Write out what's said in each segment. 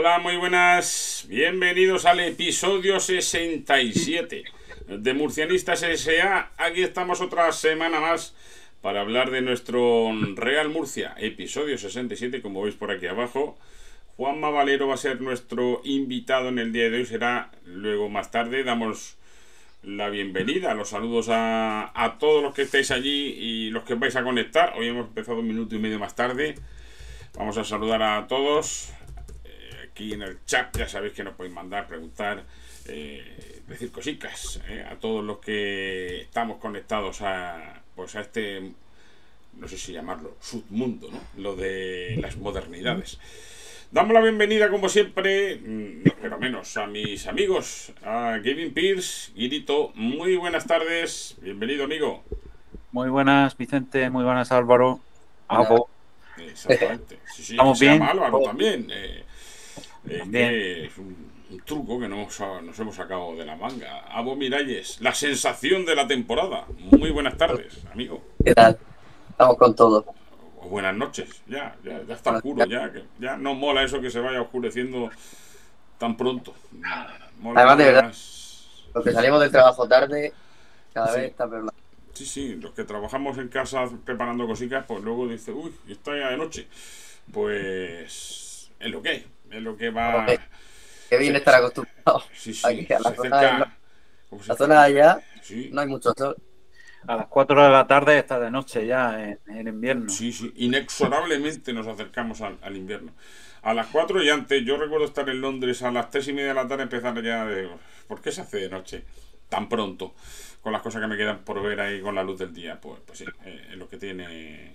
Hola, muy buenas. Bienvenidos al episodio 67 de Murcianistas S.A. Aquí estamos otra semana más para hablar de nuestro Real Murcia. Episodio 67, como veis por aquí abajo. Juanma Valero va a ser nuestro invitado en el día de hoy. Será luego más tarde. Damos la bienvenida, los saludos a todos los que estáis allí y los que vais a conectar. Hoy hemos empezado un minuto y medio más tarde. Vamos a saludar a todos. Aquí en el chat ya sabéis que nos podéis mandar, preguntar, decir cositas a todos los que estamos conectados a este, no sé si llamarlo, submundo, ¿no? Lo de las modernidades. Damos la bienvenida, como siempre, no pero menos, a mis amigos, a Kevin Pierce. Guirito, muy buenas tardes, bienvenido, amigo. Muy buenas, Vicente, muy buenas, Álvaro. Exactamente. Sí, ¿Estamos se llama bien? Álvaro también. También. Que es un truco que nos hemos sacado de la manga. Abo Miralles, la sensación de la temporada. Muy buenas tardes, amigo. ¿Qué tal? Estamos con todo. O buenas noches. Ya está oscuro. Ya no mola eso que se vaya oscureciendo tan pronto. Mola. Además, de verdad, más... los que salimos del trabajo tarde, cada vez está peor. Sí, los que trabajamos en casa preparando cositas, pues luego dice, uy, está ya de noche. Pues es lo que hay. Es lo que va. Qué bien estar acostumbrado. Sí, Aquí, a la zona de allá sí. No hay mucho sol. A las 4 de la tarde está de noche ya en invierno. Sí, inexorablemente nos acercamos al invierno. A las 4 y antes, yo recuerdo estar en Londres a las 3:30 de la tarde, empezar ya de... ¿Por qué se hace de noche tan pronto? Con las cosas que me quedan por ver ahí con la luz del día. Pues sí, es lo que tiene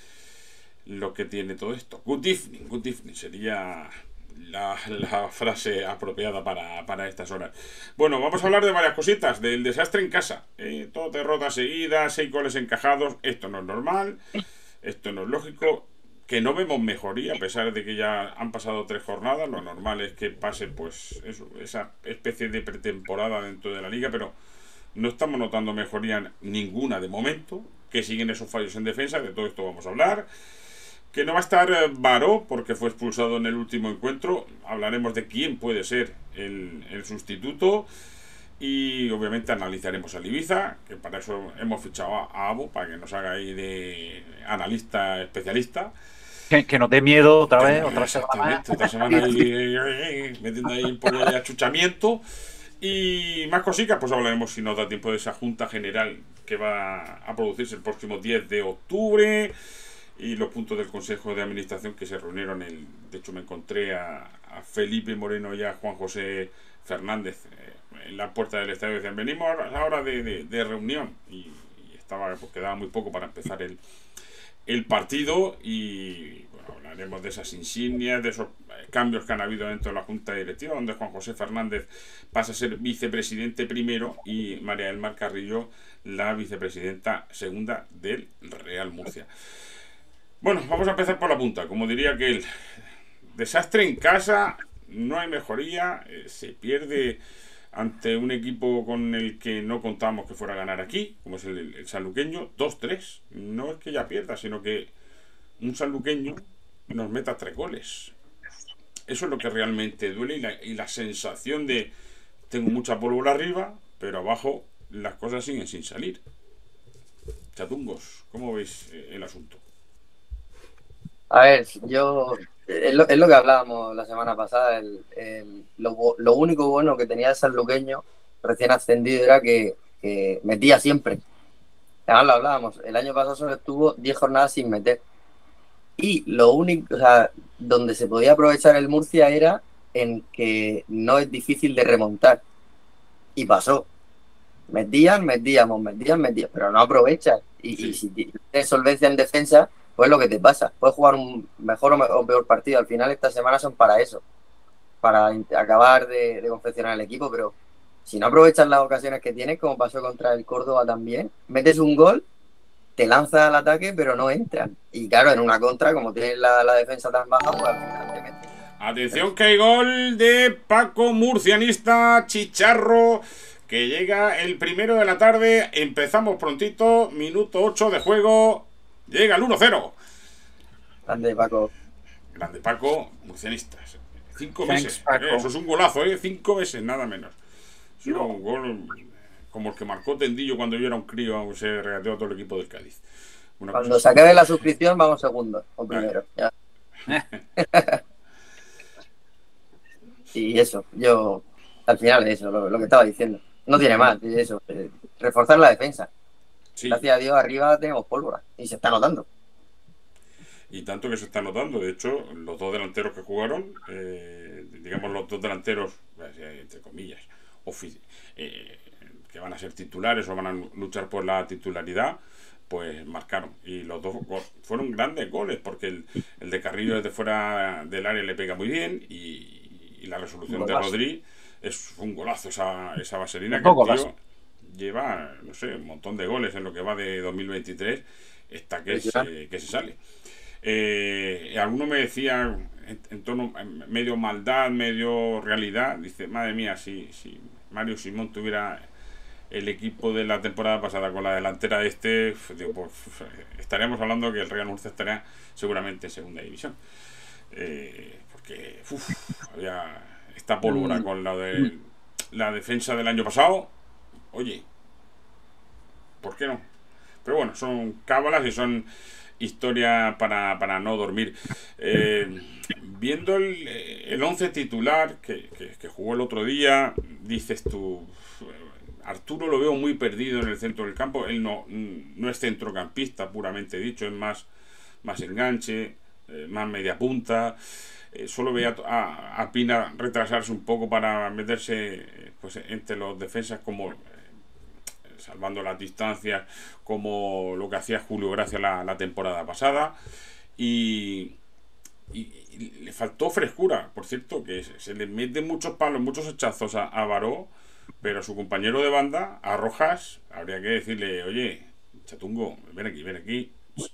todo esto. Good evening sería la frase apropiada para estas horas. Bueno, vamos a hablar de varias cositas. Del desastre en casa. Todo derrota seguida, 6 goles encajados. Esto no es normal, esto no es lógico. Que no vemos mejoría a pesar de que ya han pasado 3 jornadas. Lo normal es que pase pues eso, esa especie de pretemporada dentro de la liga, pero no estamos notando mejoría ninguna de momento. Que siguen esos fallos en defensa. De todo esto vamos a hablar. Que no va a estar Baró porque fue expulsado en el último encuentro. Hablaremos de quién puede ser el sustituto. Y obviamente analizaremos a Ibiza, que para eso hemos fichado a Abo, para que nos haga ahí de analista especialista. Que nos dé miedo otra vez, otra semana ahí, metiendo ahí un poco de achuchamiento. Y más cositas, pues hablaremos si nos da tiempo de esa junta general que va a producirse el próximo 10 de octubre. Y los puntos del Consejo de Administración que se reunieron. De hecho, me encontré a Felipe Moreno y a Juan José Fernández en la puerta del estadio. Decían, venimos a la hora de reunión. Y estaba, pues quedaba muy poco para empezar el partido. Y bueno, hablaremos de esas insignias, de esos cambios que han habido dentro de la Junta Directiva, donde Juan José Fernández pasa a ser vicepresidente primero y María del Mar Carrillo la vicepresidenta segunda del Real Murcia. Bueno, vamos a empezar por la punta. Como diría aquel, desastre en casa, no hay mejoría, se pierde ante un equipo con el que no contábamos que fuera a ganar aquí, como es el sanluqueño, 2-3. No es que ya pierda, sino que un sanluqueño nos meta 3 goles. Eso es lo que realmente duele y la sensación de tengo mucha pólvora arriba, pero abajo las cosas siguen sin salir. Chatungos, ¿cómo veis el asunto? A ver, es lo que hablábamos la semana pasada. Lo único bueno que tenía el sanluqueño recién ascendido era que metía siempre. Además lo hablábamos, el año pasado solo estuvo 10 jornadas sin meter. Y lo único, o sea, donde se podía aprovechar el Murcia era en que no es difícil de remontar. Y pasó. Metíamos, pero no aprovechas. Y si tienes solvencia en defensa, pues lo que te pasa. Puedes jugar un mejor o peor partido. Al final estas semanas son para eso. Para acabar de confeccionar el equipo, pero si no aprovechas las ocasiones que tienes, como pasó contra el Córdoba también, metes un gol, te lanzas al ataque, pero no entran. Y claro, en una contra, como tienes la defensa tan baja, pues al final te metes. Atención que hay gol de Paco Murcianista Chicharro, que llega el 1 de la tarde. Empezamos prontito, minuto 8 de juego. Llega el 1-0. Grande Paco. Grande Paco, Murcianistas. 5 Thanks, meses. Paco. Eso es un golazo, 5 meses, nada menos. Es un gol como el que marcó Tendillo cuando yo era un crío, se regateó a todo el equipo del Cádiz. Cuando se acabe la suscripción, vamos segundo o primero. Ya. Y eso, yo, al final, eso, lo que estaba diciendo. No tiene más, eso, reforzar la defensa. Sí. Gracias a Dios, arriba tenemos pólvora y se está notando. Y tanto que se está notando. De hecho, los dos delanteros que jugaron, digamos los dos delanteros, entre comillas, que van a ser titulares o van a luchar por la titularidad, pues marcaron. Y los dos fueron grandes goles, porque el de Carrillo desde fuera del área le pega muy bien y la resolución de Rodri es un golazo, esa vaselina que el tío lleva, no sé, un montón de goles en lo que va de 2023, está que se sale. Alguno me decía en tono medio maldad, medio realidad, dice, madre mía, si Mario Simón tuviera el equipo de la temporada pasada con la delantera digo, pues, estaríamos hablando que el Real Murcia estaría seguramente en segunda división, porque había esta pólvora con la de la defensa del año pasado. Oye, ¿por qué no? Pero bueno, son cábalas y son historia para no dormir. Viendo el 11 titular que jugó el otro día, dices tú, Arturo lo veo muy perdido en el centro del campo. Él no es centrocampista puramente dicho, es más enganche, más media punta. Solo veía a Pina retrasarse un poco para meterse pues entre los defensas, como salvando las distancias, como lo que hacía Julio Gracia la temporada pasada, y le faltó frescura. Por cierto, que se le mete muchos palos, muchos hachazos a Baró, pero a su compañero de banda, a Rojas, habría que decirle, oye, Chatungo, ven aquí, ven aquí,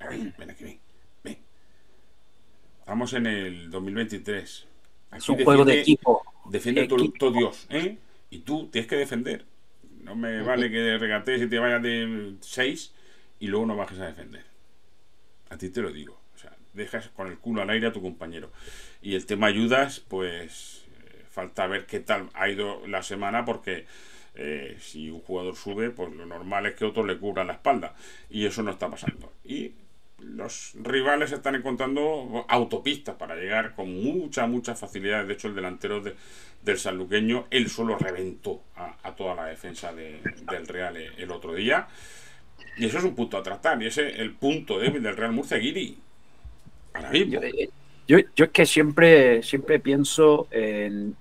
ven. Estamos en el 2023. Aquí es un juego de equipo. Defiende todo Dios, ¿eh? Y tú tienes que defender. No me vale que regatees y te vayas de 6 y luego no bajes a defender. A ti te lo digo. O sea, dejas con el culo al aire a tu compañero. Y el tema ayudas, pues falta ver qué tal ha ido la semana, porque si un jugador sube, pues lo normal es que otros le cubran la espalda. Y eso no está pasando. Y los rivales están encontrando autopistas para llegar con mucha facilidad. De hecho, el delantero del sanluqueño, él solo reventó a toda la defensa del Real el otro día. Y eso es un punto a tratar. Y ese es el punto débil del Real Murcia, Guiri. Ahora mismo. Yo es que siempre pienso en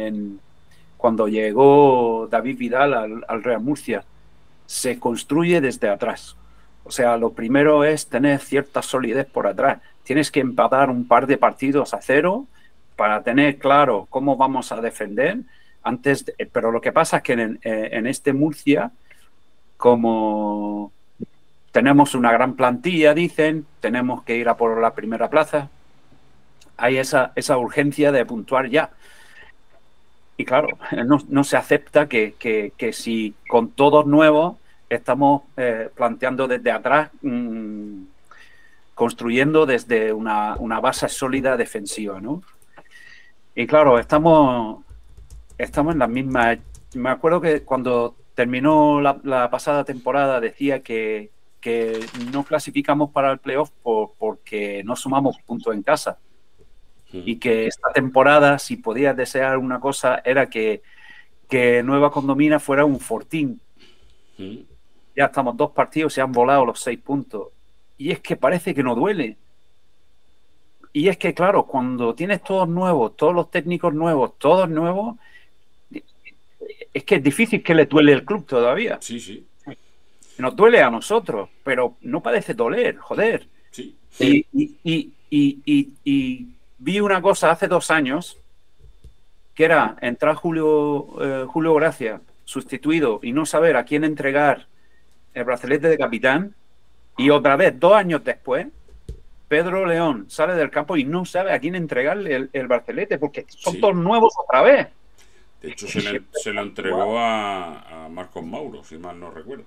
cuando llegó David Vidal al Real Murcia. Se construye desde atrás. O sea, lo primero es tener cierta solidez por atrás. Tienes que empatar un par de partidos a 0 para tener claro cómo vamos a defender. Pero lo que pasa es que en este Murcia, como tenemos una gran plantilla, dicen, tenemos que ir a por la primera plaza, hay esa urgencia de puntuar ya. Y claro, no se acepta que si con todos nuevos estamos planteando desde atrás, construyendo desde una base sólida defensiva, ¿no? Y claro, estamos en las mismas. Me acuerdo que cuando terminó la pasada temporada decía que no clasificamos para el playoff porque no sumamos puntos en casa. Y que esta temporada, si podías desear una cosa, era que Nueva Condomina fuera un fortín. Ya estamos 2 partidos, se han volado los 6 puntos. Y es que parece que no duele. Y es que, claro, cuando tienes todos nuevos, todos los técnicos nuevos, todos nuevos, es que es difícil que le duele el club todavía. Sí. Nos duele a nosotros, pero no parece doler, joder. Sí. Y vi una cosa hace 2 años, que era entrar Julio Gracia, sustituido, y no saber a quién entregar el brazalete de capitán, y otra vez 2 años después Pedro León sale del campo y no sabe a quién entregarle el brazalete, porque son todos nuevos otra vez. De hecho, se lo entregó a Marcos Mauro, si mal no recuerdo.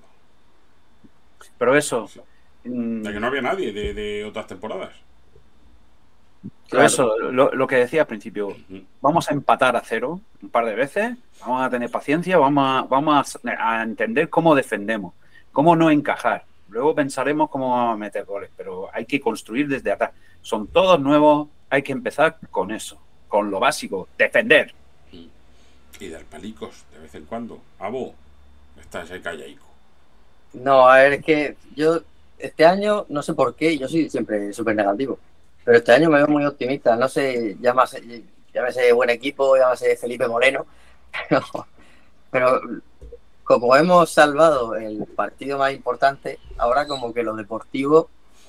Pero eso, de que no había nadie de otras temporadas. Pero Claro. eso, lo que decía al principio, Ujú. vamos a empatar a 0 un par de veces, vamos a tener paciencia, vamos a entender cómo defendemos, cómo no encajar. Luego pensaremos cómo vamos a meter goles, pero hay que construir desde atrás. Son todos nuevos, hay que empezar con eso, con lo básico, defender. Y dar palicos de vez en cuando. Abo, estás ahí callaico. No, a ver, es que yo este año, no sé por qué, yo soy siempre súper negativo, pero este año me veo muy optimista. No sé, llámese buen equipo, llámese Felipe Moreno, pero, pero como hemos salvado el partido más importante, ahora como que lo deportivo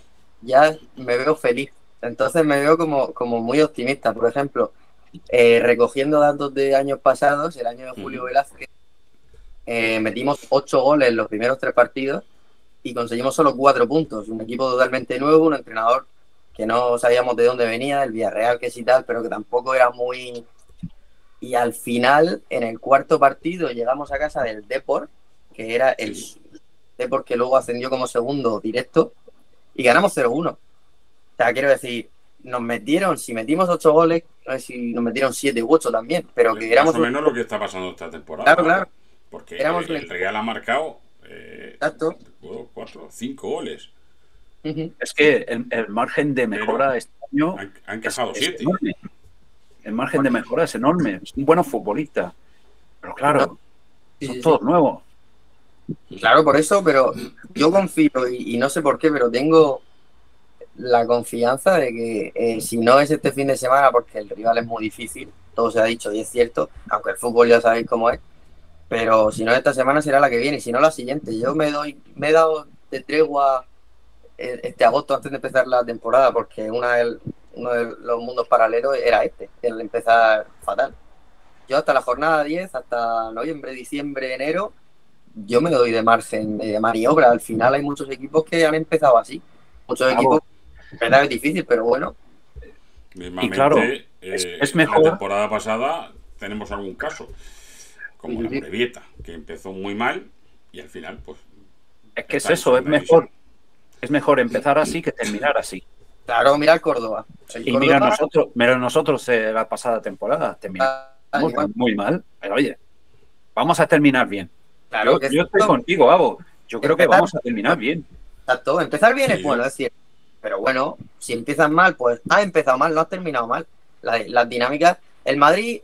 ya me veo feliz. Entonces me veo como muy optimista. Por ejemplo, recogiendo datos de años pasados, el año de Julio Velázquez, metimos 8 goles en los primeros 3 partidos y conseguimos solo 4 puntos. Un equipo totalmente nuevo, un entrenador que no sabíamos de dónde venía, el Villarreal que sí tal, pero que tampoco era muy... Y al final, en el cuarto partido, llegamos a casa del Depor, que era el Depor que luego ascendió como segundo directo, y ganamos 0-1. O sea, quiero decir, nos metieron, si metimos 8 goles, no sé si nos metieron 7 u 8 también, pero que éramos... Más o menos lo que está pasando esta temporada. Claro, claro. Porque Éramos el Real ha marcado Exacto. 4, 5 goles. Es que el margen de mejora Pero este año han encajado 7. enorme. El margen de mejora es enorme. Son buenos futbolistas. Pero claro, son todos nuevos. Claro, por eso, pero yo confío y no sé por qué, pero tengo la confianza de que si no es este fin de semana, porque el rival es muy difícil, todo se ha dicho y es cierto, aunque el fútbol ya sabéis cómo es, pero si no esta semana será la que viene y si no la siguiente. Yo me he dado de tregua este agosto antes de empezar la temporada, porque uno de los mundos paralelos era el empezar fatal. Yo hasta la jornada 10, hasta noviembre, diciembre, enero, yo me doy de margen de maniobra. Al final hay muchos equipos que han empezado así. Muchos equipos, verdad es difícil, pero bueno. Mismamente, y claro, es mejor. la temporada pasada tenemos algún caso, como la Morevieta, que empezó muy mal y al final, pues... Es que es eso, es mejor empezar así que terminar así. Claro, mira el Córdoba. Y mira nosotros la pasada temporada terminamos muy mal, pero oye, vamos a terminar bien. Claro, yo estoy contigo, Abo. Yo creo que vamos a terminar bien. Exacto, empezar bien es bueno, es cierto. Pero bueno, si empiezas mal, pues has empezado mal, no has terminado mal. Las dinámicas. El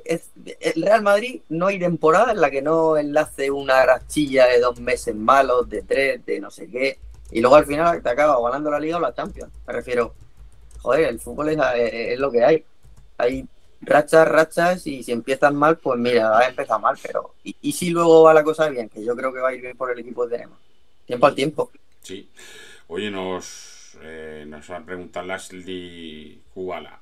Real Madrid no hay temporada en la que no enlace una rachilla de 2 meses malos, de 3, de no sé qué. Y luego al final te acaba ganando la Liga o la Champions. Me refiero, joder, el fútbol es lo que hay. Hay rachas y si empiezas mal, pues mira, has empezado mal, pero... ¿Y si luego va la cosa bien? Que yo creo que va a ir bien por el equipo que tenemos. Tiempo al tiempo. Sí. Oye, nos va a preguntar Leslie Cubata.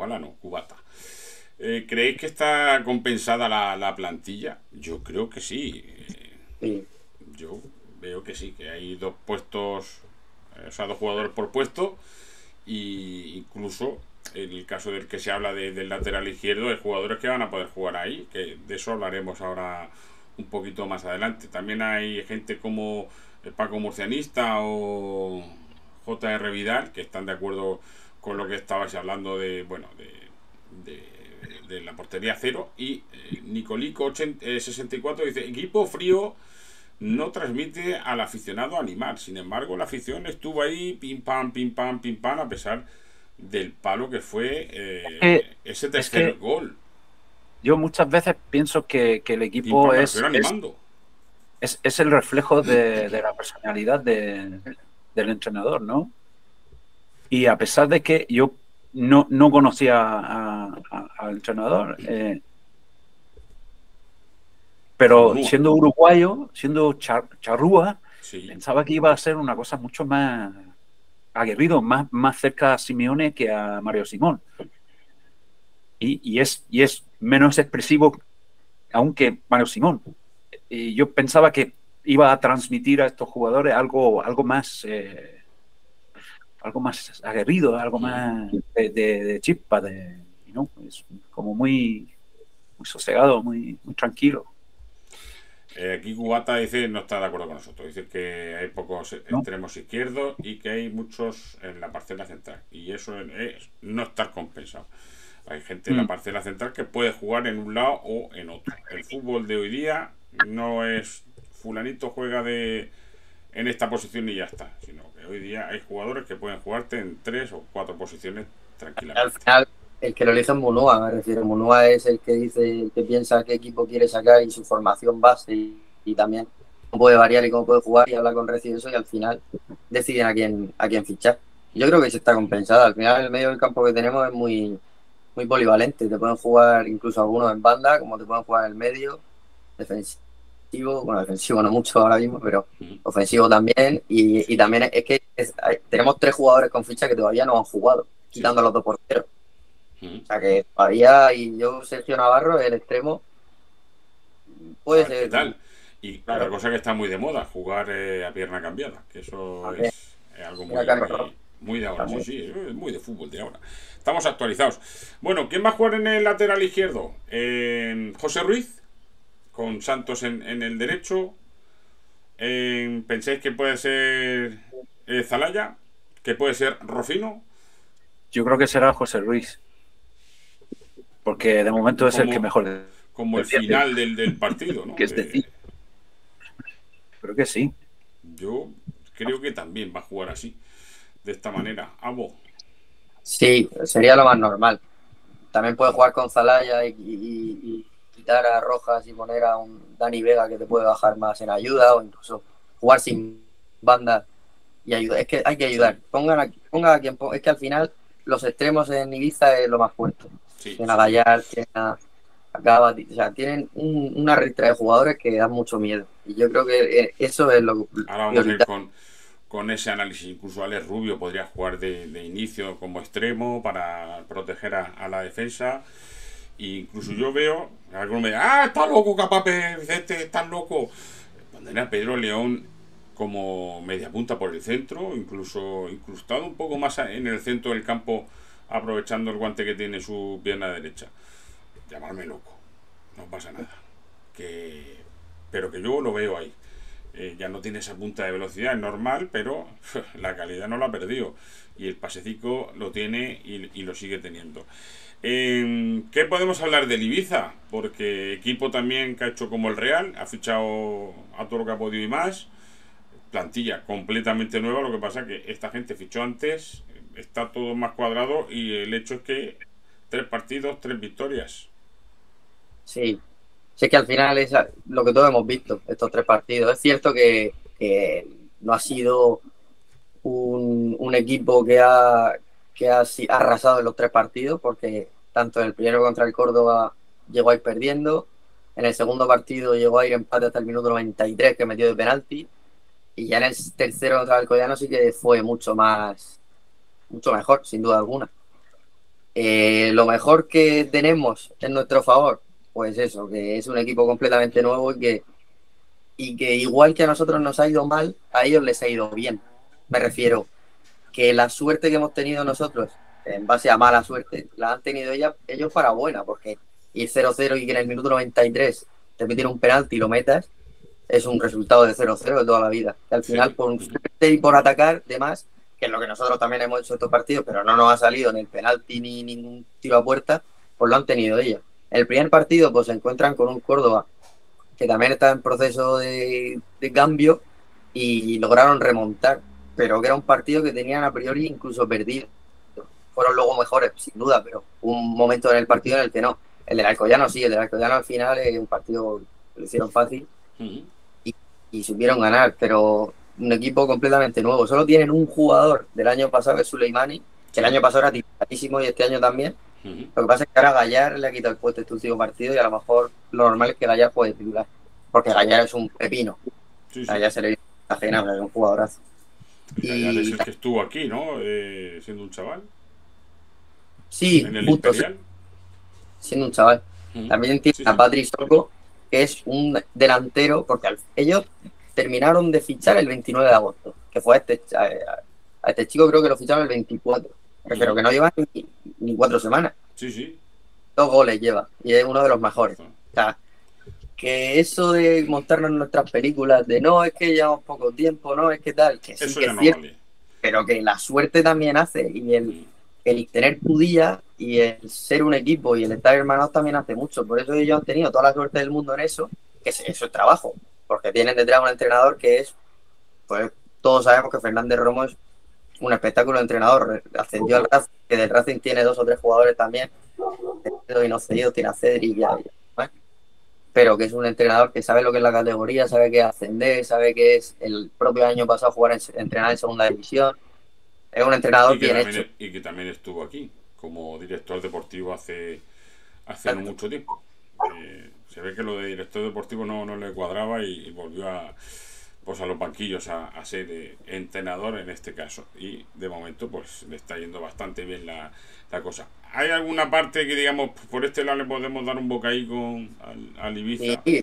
¿Creéis que está compensada la plantilla? Yo creo que sí. Sí. Yo veo que sí, que hay 2 puestos, o sea, 2 jugadores por puesto, y incluso en el caso del que se habla del lateral izquierdo, hay jugadores que van a poder jugar ahí, que de eso hablaremos ahora un poquito más adelante. También hay gente como Paco Murcianista o J.R. Vidal, que están de acuerdo con lo que estabais hablando de la portería cero. Y Nicolico 64 dice: equipo frío no transmite al aficionado a animar. Sin embargo, la afición estuvo ahí pim pam, a pesar del palo que fue ese tercer gol. Yo muchas veces pienso que el equipo es el reflejo de la personalidad del entrenador, ¿no? Y a pesar de que yo no conocía al entrenador, pero siendo uruguayo, siendo charrúa, pensaba que iba a ser una cosa mucho más aguerrido, más cerca a Simeone que a Mario Simón. Y es menos expresivo aún que Mario Simón. Y yo pensaba que iba a transmitir a estos jugadores algo más aguerrido, algo más de chispa, ¿no? Es como muy sosegado, muy tranquilo. Aquí Cubata dice no está de acuerdo con nosotros. Dice que hay pocos ¿no? extremos izquierdos y que hay muchos en la parcela central. Y eso es no estar compensado. Hay gente en la parcela central que puede jugar en un lado o en otro. El fútbol de hoy día no es fulanito juega en esta posición y ya está. Sino que hoy día hay jugadores que pueden jugarte en 3 o 4 posiciones Al tranquilamente. final, el que lo elige es Munúa, me refiero. Munúa es el que dice, el que piensa qué equipo quiere sacar y su formación base y también cómo puede variar y cómo puede jugar y habla con Reci de eso y al final deciden a quién fichar. Yo creo que se está compensada. Al final el medio del campo que tenemos es muy polivalente. Te pueden jugar incluso algunos en banda, como te pueden jugar en el medio, defensivo, bueno, defensivo no mucho ahora mismo, pero ofensivo también. Y también es que tenemos 3 jugadores con ficha que todavía no han jugado, quitando a los 2 porteros. O sea que todavía, y yo, Sergio Navarro, el extremo, puede ¿Qué ser. tal? Y Claro. otra cosa que está muy de moda, jugar a pierna cambiada, que eso También. es algo Mira, muy de ahora, También. sí, es muy de fútbol de ahora. Estamos actualizados. Bueno, ¿quién va a jugar en el lateral izquierdo? José Ruiz, con Santos en el derecho. ¿Pensáis que puede ser Zalaya? ¿Que puede ser Rofino? Yo creo que será José Ruiz, porque de momento es el que mejor Como el defiende. final del partido, ¿no? Que es decir, creo que sí. Yo creo que también va a jugar así, de esta manera. Abo. Sí, sería lo más normal. También puede jugar con Zalaya y quitar a Rojas y poner a un Dani Vega que te puede bajar más en ayuda o incluso jugar sin banda y ayudar. Es que hay que ayudar. Pongan a quien ponga. Es que al final los extremos en Ibiza es lo más fuerte. Sí, Tienen a Gallar, tienen a Gabati, o sea, tienen una ristra de jugadores que dan mucho miedo. Y yo creo que eso es lo Ahora vamos a ir prioritario. con ese análisis. Incluso Alex Rubio podría jugar de inicio como extremo para proteger a la defensa. E incluso yo veo, algunos me dicen, está loco Capape, Vicente, estás loco. Pondré a Pedro León como media punta por el centro, incluso incrustado un poco más en el centro del campo, aprovechando el guante que tiene su pierna derecha. Llamarme loco, no pasa nada. Pero que yo lo veo ahí. Ya no tiene esa punta de velocidad, es normal, pero la calidad no la ha perdido. Y el pasecico lo tiene y lo sigue teniendo. ¿Qué podemos hablar del Ibiza? Porque equipo también que ha hecho como el Real, ha fichado a todo lo que ha podido y más. Plantilla completamente nueva, lo que pasa que esta gente fichó antes, está todo más cuadrado y el hecho es que 3 partidos, 3 victorias. Sí. Sí, es que al final es lo que todos hemos visto, estos 3 partidos. Es cierto que no ha sido un equipo que ha arrasado en los 3 partidos, porque tanto en el primero contra el Córdoba llegó a ir perdiendo, en el segundo partido llegó a ir empate hasta el minuto 93 que metió de penalti, y ya en el tercero contra el Alcoyano sí que fue mucho mejor, sin duda alguna. Lo mejor que tenemos en nuestro favor, pues eso, que es un equipo completamente nuevo y que igual que a nosotros nos ha ido mal, a ellos les ha ido bien. Me refiero que la suerte que hemos tenido nosotros, en base a mala suerte, la han tenido ellos para buena, porque ir 0-0 y que en el minuto 93 te meten un penalti y lo metas, es un resultado de 0-0 de toda la vida. Y al final, Sí. por suerte y por atacar, demás, que es lo que nosotros también hemos hecho estos partidos, pero no nos ha salido ni el penalti ni ningún tiro a puerta, pues lo han tenido ellos. En el primer partido, pues se encuentran con un Córdoba que también está en proceso de cambio y lograron remontar, pero que era un partido que tenían a priori incluso perdido. Fueron luego mejores, sin duda, pero hubo un momento en el partido en el que no. El del Alcoyano sí, el del Alcoyano al final es un partido que lo hicieron fácil y supieron ganar, pero un equipo completamente nuevo. Solo tienen un jugador del año pasado, que es Suleimani, que el año pasado era titularísimo y este año también. Lo que pasa es que ahora Gallar le ha quitado el puesto este último partido y a lo mejor lo normal es que Gallar puede titular, porque Gallar es un pepino. Sí, sí. Gallar se le viene ajena, pero es un jugadorazo. Gallar es el que estuvo aquí, ¿no? Siendo un chaval. Sí, En el justo, Imperial. siendo un chaval. También tiene a Patri Soco, que es un delantero, porque ellos terminaron de fichar el 29 de agosto, que fue a este chico creo que lo ficharon el 24, pero que no lleva ni 4 semanas. Sí, sí. 2 goles lleva y es uno de los mejores. O sea, que eso de montarnos nuestras películas, de no, es que llevamos poco tiempo, no, es que tal, que sí Eso que ya es no cierto, vale. pero que la suerte también hace, y el tener tu día y el ser un equipo y el estar hermanados también hace mucho. Por eso ellos han tenido toda la suerte del mundo en eso, que eso es trabajo, porque tienen detrás un entrenador que es, pues todos sabemos que Fernández Romo es un espectáculo de entrenador, ascendió al Racing, que del Racing tiene 2 o 3 jugadores también, y no cedido, tiene a Cedric ¿eh? Pero que es un entrenador que sabe lo que es la categoría, sabe qué es ascender, sabe que es el propio año pasado jugar entrenar en segunda división. Es un entrenador bien hecho. Y que también estuvo aquí como director deportivo hace no Exacto. mucho tiempo. Se ve que lo de director deportivo no le cuadraba y volvió pues a los banquillos a ser entrenador en este caso. Y de momento pues le está yendo bastante bien la cosa. ¿Hay alguna parte que digamos por este lado le podemos dar un bocadillo al Ibiza? Y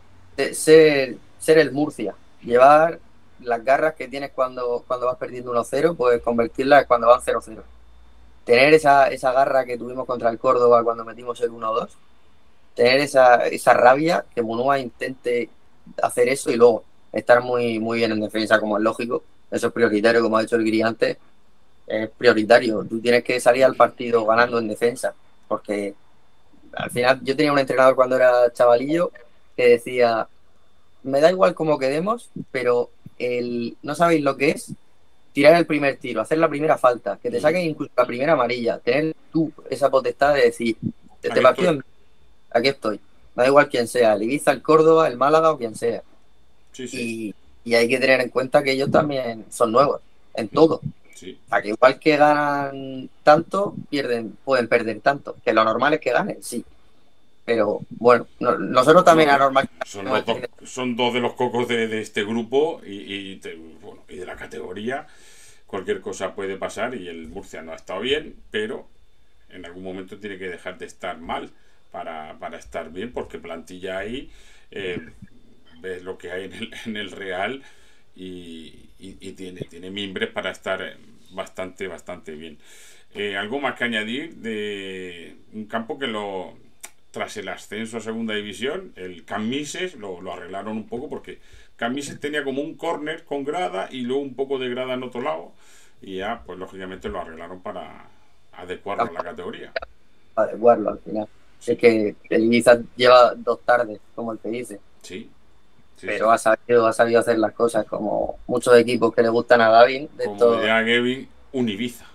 ser el Murcia, llevar las garras que tienes cuando vas perdiendo 1-0, pues convertirlas cuando van 0-0. Tener esa garra que tuvimos contra el Córdoba cuando metimos el 1-2, tener esa rabia, que Munúa intente hacer eso y luego estar muy, muy bien en defensa, como es lógico. Eso es prioritario, como ha dicho el Guiri antes, es prioritario. Tú tienes que salir al partido ganando en defensa, porque al final yo tenía un entrenador cuando era chavalillo que decía, me da igual cómo quedemos, pero no sabéis lo que es tirar el primer tiro, hacer la primera falta, que te saquen incluso la primera amarilla, tener tú esa potestad de decir, este partido, aquí estoy, me da igual quién sea, el Ibiza, el Córdoba, el Málaga o quien sea. Sí, sí. Y hay que tener en cuenta que ellos también son nuevos en todo. Sí. O sea, que igual que ganan tanto, pueden perder tanto. Que lo normal es que ganen, sí. Pero bueno, nosotros también es normal. Son dos de los cocos de este grupo y de la categoría. Cualquier cosa puede pasar y el Murcia no ha estado bien, pero en algún momento tiene que dejar de estar mal para estar bien, porque plantilla ahí, ves lo que hay en el Real y tiene mimbres para estar bastante bien. Algo más que añadir de un campo que tras el ascenso a segunda división, el Camises lo arreglaron un poco porque Camises tenía como un córner con grada y luego un poco de grada en otro lado y ya pues lógicamente lo arreglaron para adecuarlo a la categoría. Adecuarlo al final. Sí. Es que el Ibiza lleva 2 tardes, como el que dice. Sí. Pero ha sabido hacer las cosas como muchos equipos que le gustan a Gavin. Como diría Gavin, un Ibiza.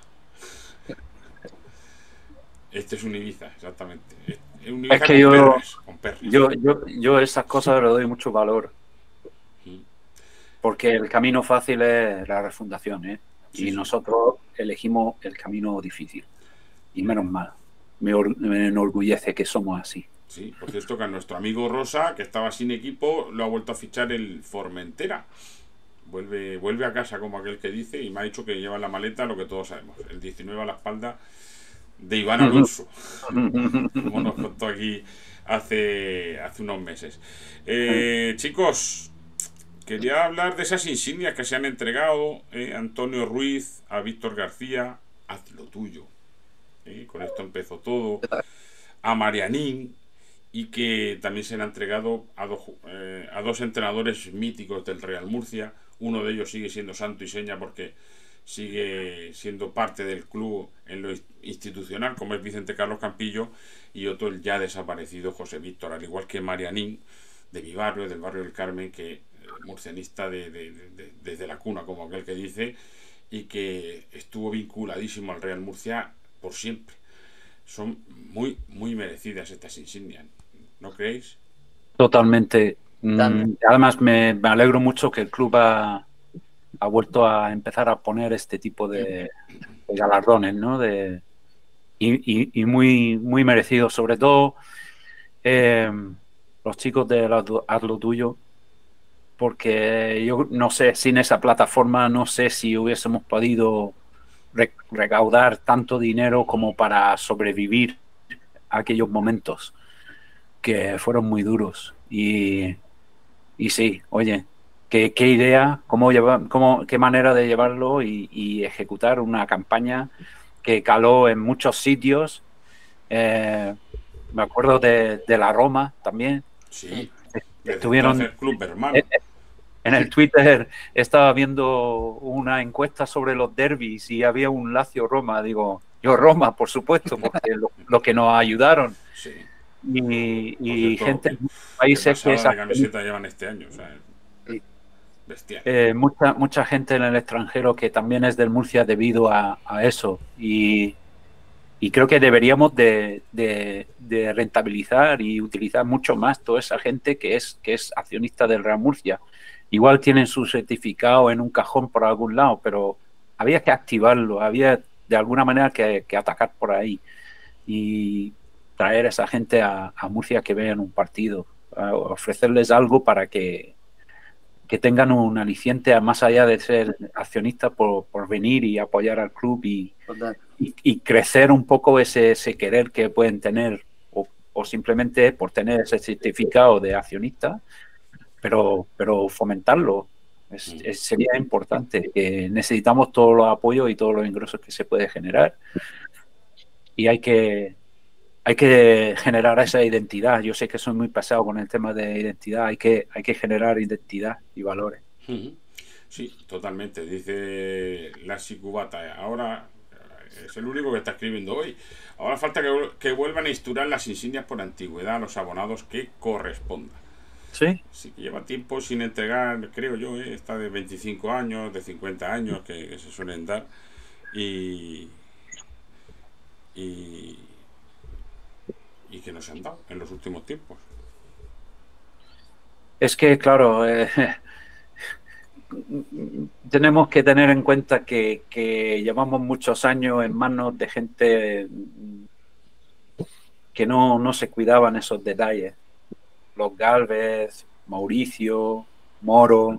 Este es un Ibiza, exactamente. Un Ibiza es que con perras. Yo esas cosas le doy mucho valor. Porque el camino fácil es la refundación, ¿eh? Y nosotros elegimos el camino difícil. Y menos mal. Me enorgullece que somos así. Sí, por cierto que a nuestro amigo Rosa, que estaba sin equipo, lo ha vuelto a fichar el Formentera. Vuelve a casa como aquel que dice y me ha dicho que lleva en la maleta lo que todos sabemos. El 19 a la espalda de Iván Alonso. Como nos contó aquí hace unos meses. Chicos, quería hablar de esas insignias que se han entregado a Antonio Ruiz, a Víctor García. Haz lo tuyo. Con esto empezó todo. A Marianín. Y que también se han entregado a dos entrenadores míticos del Real Murcia. Uno de ellos sigue siendo santo y seña porque sigue siendo parte del club en lo institucional, como es Vicente Carlos Campillo, y otro el ya desaparecido José Víctor, al igual que Marianín, de mi barrio, del barrio del Carmen, que murcianista desde la cuna, como aquel que dice, y que estuvo vinculadísimo al Real Murcia por siempre. Son muy merecidas estas insignias, ¿no creéis? Totalmente. Además me alegro mucho que el club ha vuelto a empezar a poner este tipo de galardones, ¿no? Y muy merecidos, sobre todo los chicos de Haz lo tuyo, porque yo no sé, sin esa plataforma no sé si hubiésemos podido recaudar tanto dinero como para sobrevivir a aquellos momentos que fueron muy duros. Y sí, oye, qué idea, qué manera de llevarlo y ejecutar una campaña que caló en muchos sitios. Me acuerdo de la Roma también. Sí. estuvieron el club hermano. En el Twitter estaba viendo una encuesta sobre los derbis y había un Lazio-Roma. Digo, yo Roma, por supuesto, porque lo que nos ayudaron. Sí. Y cierto, gente qué, en países qué que pasada de camiseta llevan este año. O sea, bestial. mucha gente en el extranjero que también es del Murcia debido a eso. Y creo que deberíamos de rentabilizar y utilizar mucho más toda esa gente que es accionista del Real Murcia. Igual tienen su certificado en un cajón por algún lado, pero había que activarlo, había de alguna manera que atacar por ahí y traer a esa gente a Murcia que vean un partido, ofrecerles algo para que tengan un aliciente más allá de ser accionistas por venir y apoyar al club y crecer un poco ese querer que pueden tener o simplemente por tener ese certificado de accionista, pero fomentarlo. Sería importante. Necesitamos todos los apoyos y todos los ingresos que se puede generar y hay que generar esa identidad. Yo sé que soy muy pesado con el tema de identidad. Hay que generar identidad y valores. Sí, totalmente. Dice Lassi Cubata. Ahora es el único que está escribiendo hoy. Ahora falta que vuelvan a instaurar las insignias por antigüedad a los abonados que correspondan. Sí. Sí, que lleva tiempo sin entregar, creo yo, está de 25 años, de 50 años que se suelen dar. Y que no se han dado en los últimos tiempos. Es que, claro, tenemos que tener en cuenta que llevamos muchos años en manos de gente que no se cuidaban esos detalles. Los Galvez, Mauricio, Moro,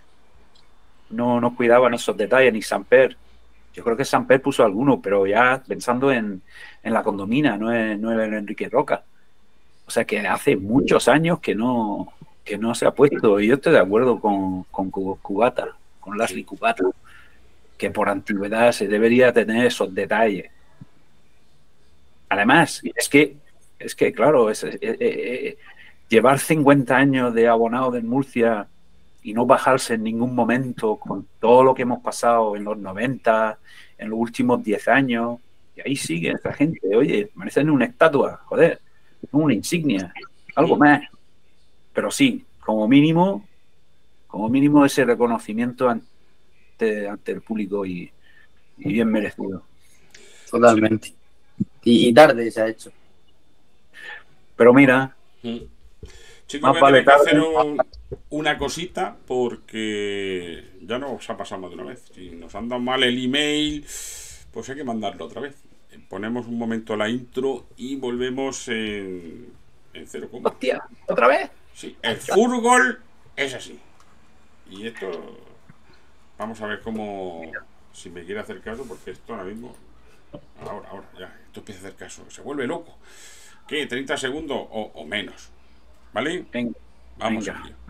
no cuidaban esos detalles, ni Samper. Yo creo que Samper puso alguno, pero ya pensando en la condomina, no en Enrique Roca. O sea que hace muchos años que no se ha puesto. Y yo estoy de acuerdo con Cubata, con Lasli Cubata, que por antigüedad se debería tener esos detalles. Además, es que claro, llevar 50 años de abonado del Murcia y no bajarse en ningún momento con todo lo que hemos pasado en los 90, en los últimos 10 años, y ahí sigue esta gente. Oye, merecen una estatua, joder, una insignia, algo más. Pero sí, como mínimo ese reconocimiento ante el público y bien merecido. Totalmente. Y tarde se ha hecho. Pero mira, chicos, voy a tener que hacer una cosita porque ya nos ha pasado más de una vez. Si nos han dado mal el email, pues hay que mandarlo otra vez. Ponemos un momento la intro y volvemos en 0, hostia, ¿otra vez? Sí, el fútbol es así. Y esto, vamos a ver cómo, si me quiere hacer caso, porque esto ahora mismo, ahora, ya, esto empieza a hacer caso, se vuelve loco. ¿Qué? 30 segundos o menos. ¿Vale? Venga. Vamos a ello.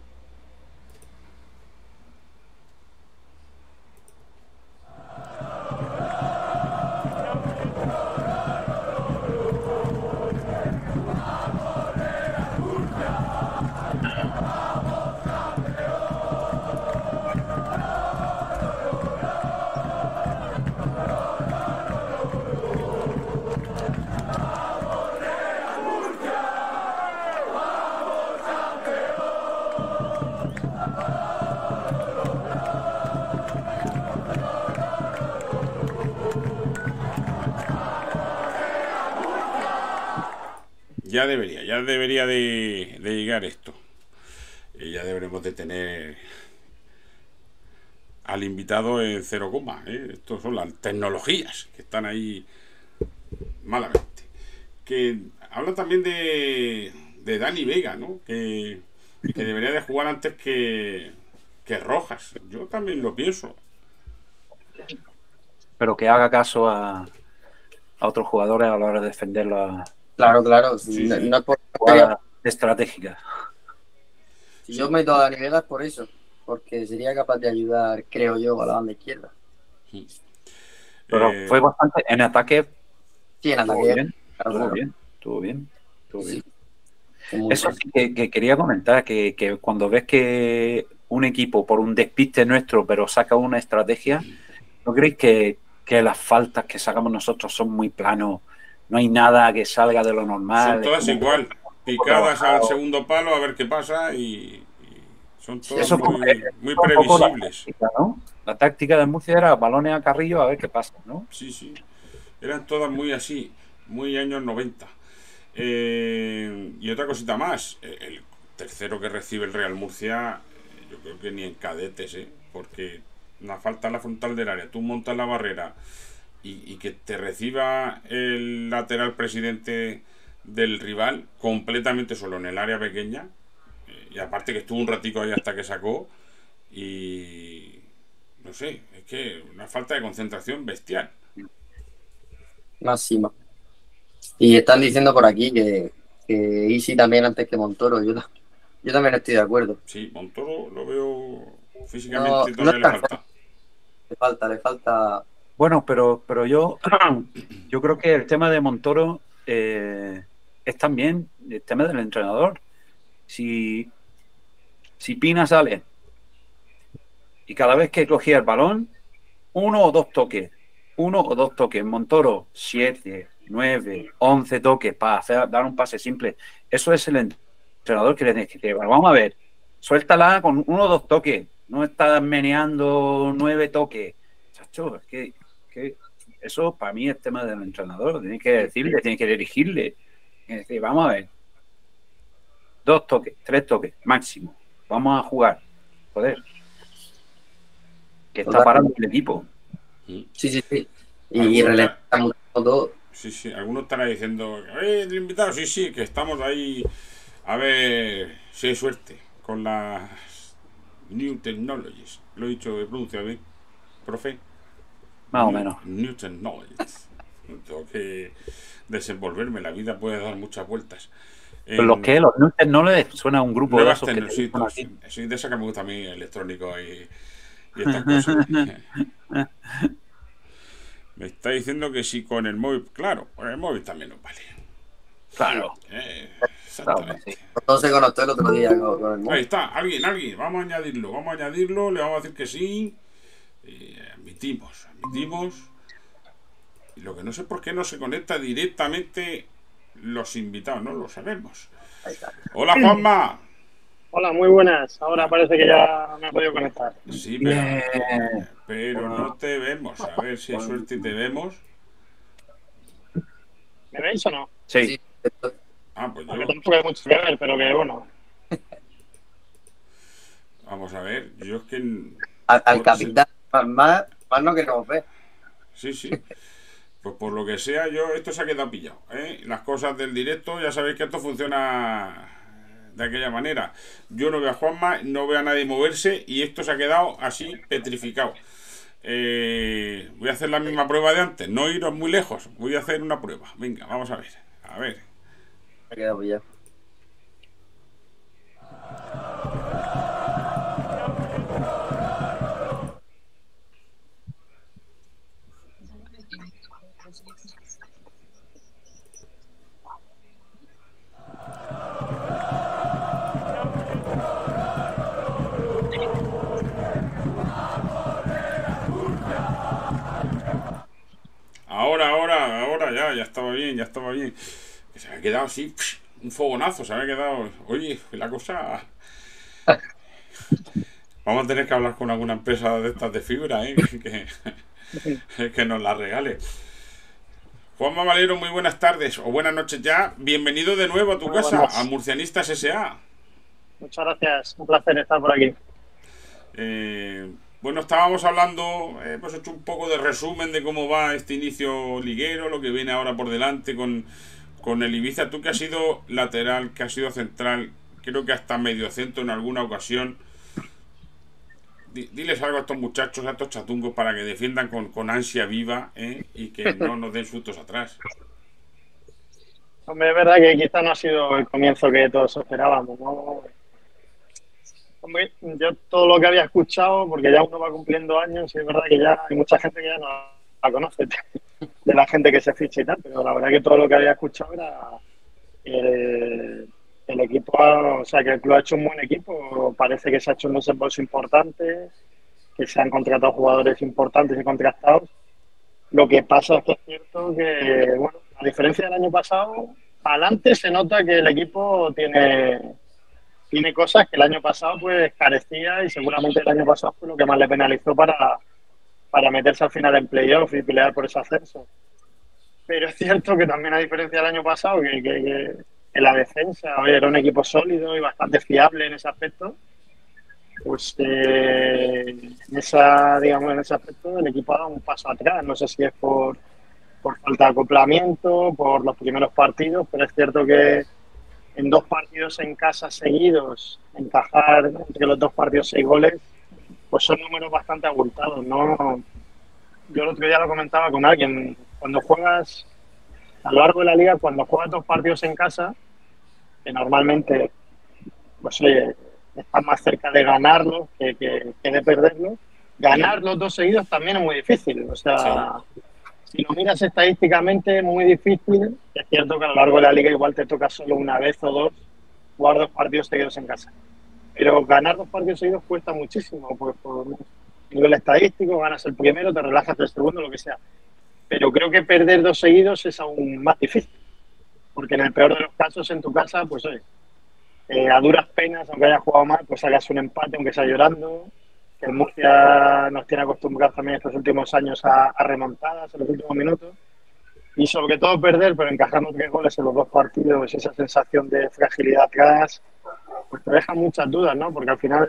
Ya debería de llegar esto. Ya deberemos de tener al invitado en 0, Estos son las tecnologías que están ahí malamente. Que habla también de Dani Vega, ¿no? Que debería de jugar antes que Rojas. Yo también lo pienso. Pero que haga caso a otros jugadores a la hora de defender la... Claro. Sí. No es por estratégica. Si yo meto a Dani Vega es por eso, porque sería capaz de ayudar, creo yo, a la banda izquierda. Pero fue bastante en ataque. Sí, en ataque. Estuvo bien. Sí. Muy Eso bien. sí que quería comentar, que cuando ves que un equipo, por un despiste nuestro, pero saca una estrategia, ¿no creéis que las faltas que sacamos nosotros son muy planos? No hay nada que salga de lo Son normal, es todas como igual, poco picadas al trabajado. segundo palo a ver qué pasa y son Sí, todas Eso muy, muy es un poco la previsibles. táctica, ¿no? La táctica de Murcia era balones a Carrillo a ver qué pasa, ¿no? Sí, sí. Eran todas muy así, muy años 90. Y otra cosita más, el tercero que recibe el Real Murcia, yo creo que ni en cadetes, porque una falta en la frontal del área, tú montas la barrera y que te reciba el lateral presidente del rival completamente solo en el área pequeña, y aparte que estuvo un ratico ahí hasta que sacó, y no sé, es que una falta de concentración bestial. máxima. Y están diciendo por aquí que Easy también antes que Montoro. Yo también estoy de acuerdo. Sí, Montoro lo veo No, físicamente no todavía le está en forma, falta. le falta. Bueno, pero yo creo que el tema de Montoro es también el tema del entrenador. Si, si Pina sale y cada vez que cogía el balón, uno o dos toques. Montoro, 7, 9, 11 toques para dar un pase simple. Eso es el entrenador que le tienes que decir, bueno, vamos a ver, suéltala con uno o dos toques, no estás meneando 9 toques. Chacho, es que eso para mí es tema del entrenador. Tienes que decirle, tienes que dirigirle. Tienes que decir, vamos a ver, 2 toques, 3 toques, máximo. Vamos a jugar. Joder, que está Total. parando el equipo. Sí, sí, sí. Y Algunos, ralentiza mucho todo. sí, sí, algunos estarán diciendo, el invitado, sí, sí, que estamos ahí a ver si hay suerte con las New Technologies. Lo he dicho, he pronunciado bien, profe. Más o menos. New Technologies. Tengo que desenvolverme, la vida puede dar muchas vueltas. Los que los Nuggets no les suena a un grupo de Nuevas esos que te gustan tecnologías, así. soy de esa que me gusta a mí, electrónico y estas cosas. Me está diciendo que sí con el móvil. Claro, con el móvil también nos vale. Claro, claro, sí. Exactamente. Todo se conectó el otro día con el Ahí móvil. está, alguien, vamos a añadirlo, le vamos a decir que sí. Admitimos. Y lo que no sé por qué no se conecta directamente los invitados, no lo sabemos. Ahí está. Hola Juanma. Hola, muy buenas. Ahora parece que ya me he podido conectar. Sí, Bien. pero no te vemos. A ver si hay suerte y te vemos. ¿Me veis o no? Sí, Sí, Ah, pues Porque yo. tampoco hay mucho que ver, pero que bueno. Vamos a ver. Yo es que. al capitán, más no queremos ver. Sí, sí. Pues por lo que sea, esto se ha quedado pillado, ¿eh? Las cosas del directo, ya sabéis que esto funciona de aquella manera. Yo no veo a Juanma, no veo a nadie moverse y esto se ha quedado así petrificado. Voy a hacer la misma prueba de antes, no iros muy lejos, voy a hacer una prueba. Venga, vamos a ver. A ver. Me he quedado pillado. Ahora, ya estaba bien, ya estaba bien. Que se había quedado así, un fogonazo, se había quedado. Oye, la cosa. Vamos a tener que hablar con alguna empresa de estas de fibra, que nos la regale. Juanma Valero, muy buenas tardes o buenas noches ya. Bienvenido de nuevo a tu Muy casa, buenas. a Murcianistas S.A. Muchas gracias. Un placer estar por aquí. Bueno, estábamos hablando, hemos hecho un poco de resumen de cómo va este inicio liguero, lo que viene ahora por delante con el Ibiza. Tú que has sido lateral, que has sido central, creo que hasta medio centro en alguna ocasión. Diles algo a estos muchachos, a estos chatungos, para que defiendan con ansia viva, y que no nos den frutos atrás. Hombre, es verdad que quizá no ha sido el comienzo que todos esperábamos, ¿no? Hombre, yo todo lo que había escuchado, porque ya uno va cumpliendo años, y es verdad que ya hay mucha gente que ya no la conoce, de la gente que se ficha y tal, pero la verdad que todo lo que había escuchado era el equipo, o sea, que el club ha hecho un buen equipo. Parece que se ha hecho un desembolso importante, que se han contratado jugadores importantes y contrastados. Lo que pasa es que es cierto que, bueno, a diferencia del año pasado, adelante se nota que el equipo tiene cosas que el año pasado pues carecía, y seguramente el año pasado fue lo que más le penalizó para meterse al final en playoff y pelear por ese ascenso. Pero es cierto que también, a diferencia del año pasado, que la defensa, oye, era un equipo sólido y bastante fiable en ese aspecto, pues en ese aspecto el equipo ha dado un paso atrás. No sé si es por falta de acoplamiento, por los primeros partidos, pero es cierto que en 2 partidos en casa seguidos, encajar entre los 2 partidos 6 goles, pues son números bastante abultados, ¿no? Yo el otro día lo comentaba con alguien, cuando juegas a lo largo de la liga, cuando juegas 2 partidos en casa, que normalmente, pues oye, estás más cerca de ganarlos que de perderlos, ganar los 2 seguidos también es muy difícil. O sea, si lo miras estadísticamente, es muy difícil. Es cierto que a lo largo de la liga igual te toca solo una vez o 2 jugar 2 partidos seguidos en casa. Pero ganar 2 partidos seguidos cuesta muchísimo, pues por nivel estadístico, ganas el primero, te relajas el segundo, lo que sea. Pero creo que perder 2 seguidos es aún más difícil, porque en el peor de los casos en tu casa, pues oye, a duras penas, aunque hayas jugado mal, pues hagas un empate, aunque sea llorando. Que el Murcia nos tiene acostumbrados también estos últimos años a remontadas en los últimos minutos. Y sobre todo perder, pero encajando 3 goles en los 2 partidos, esa sensación de fragilidad atrás, pues te deja muchas dudas, ¿no? Porque al final,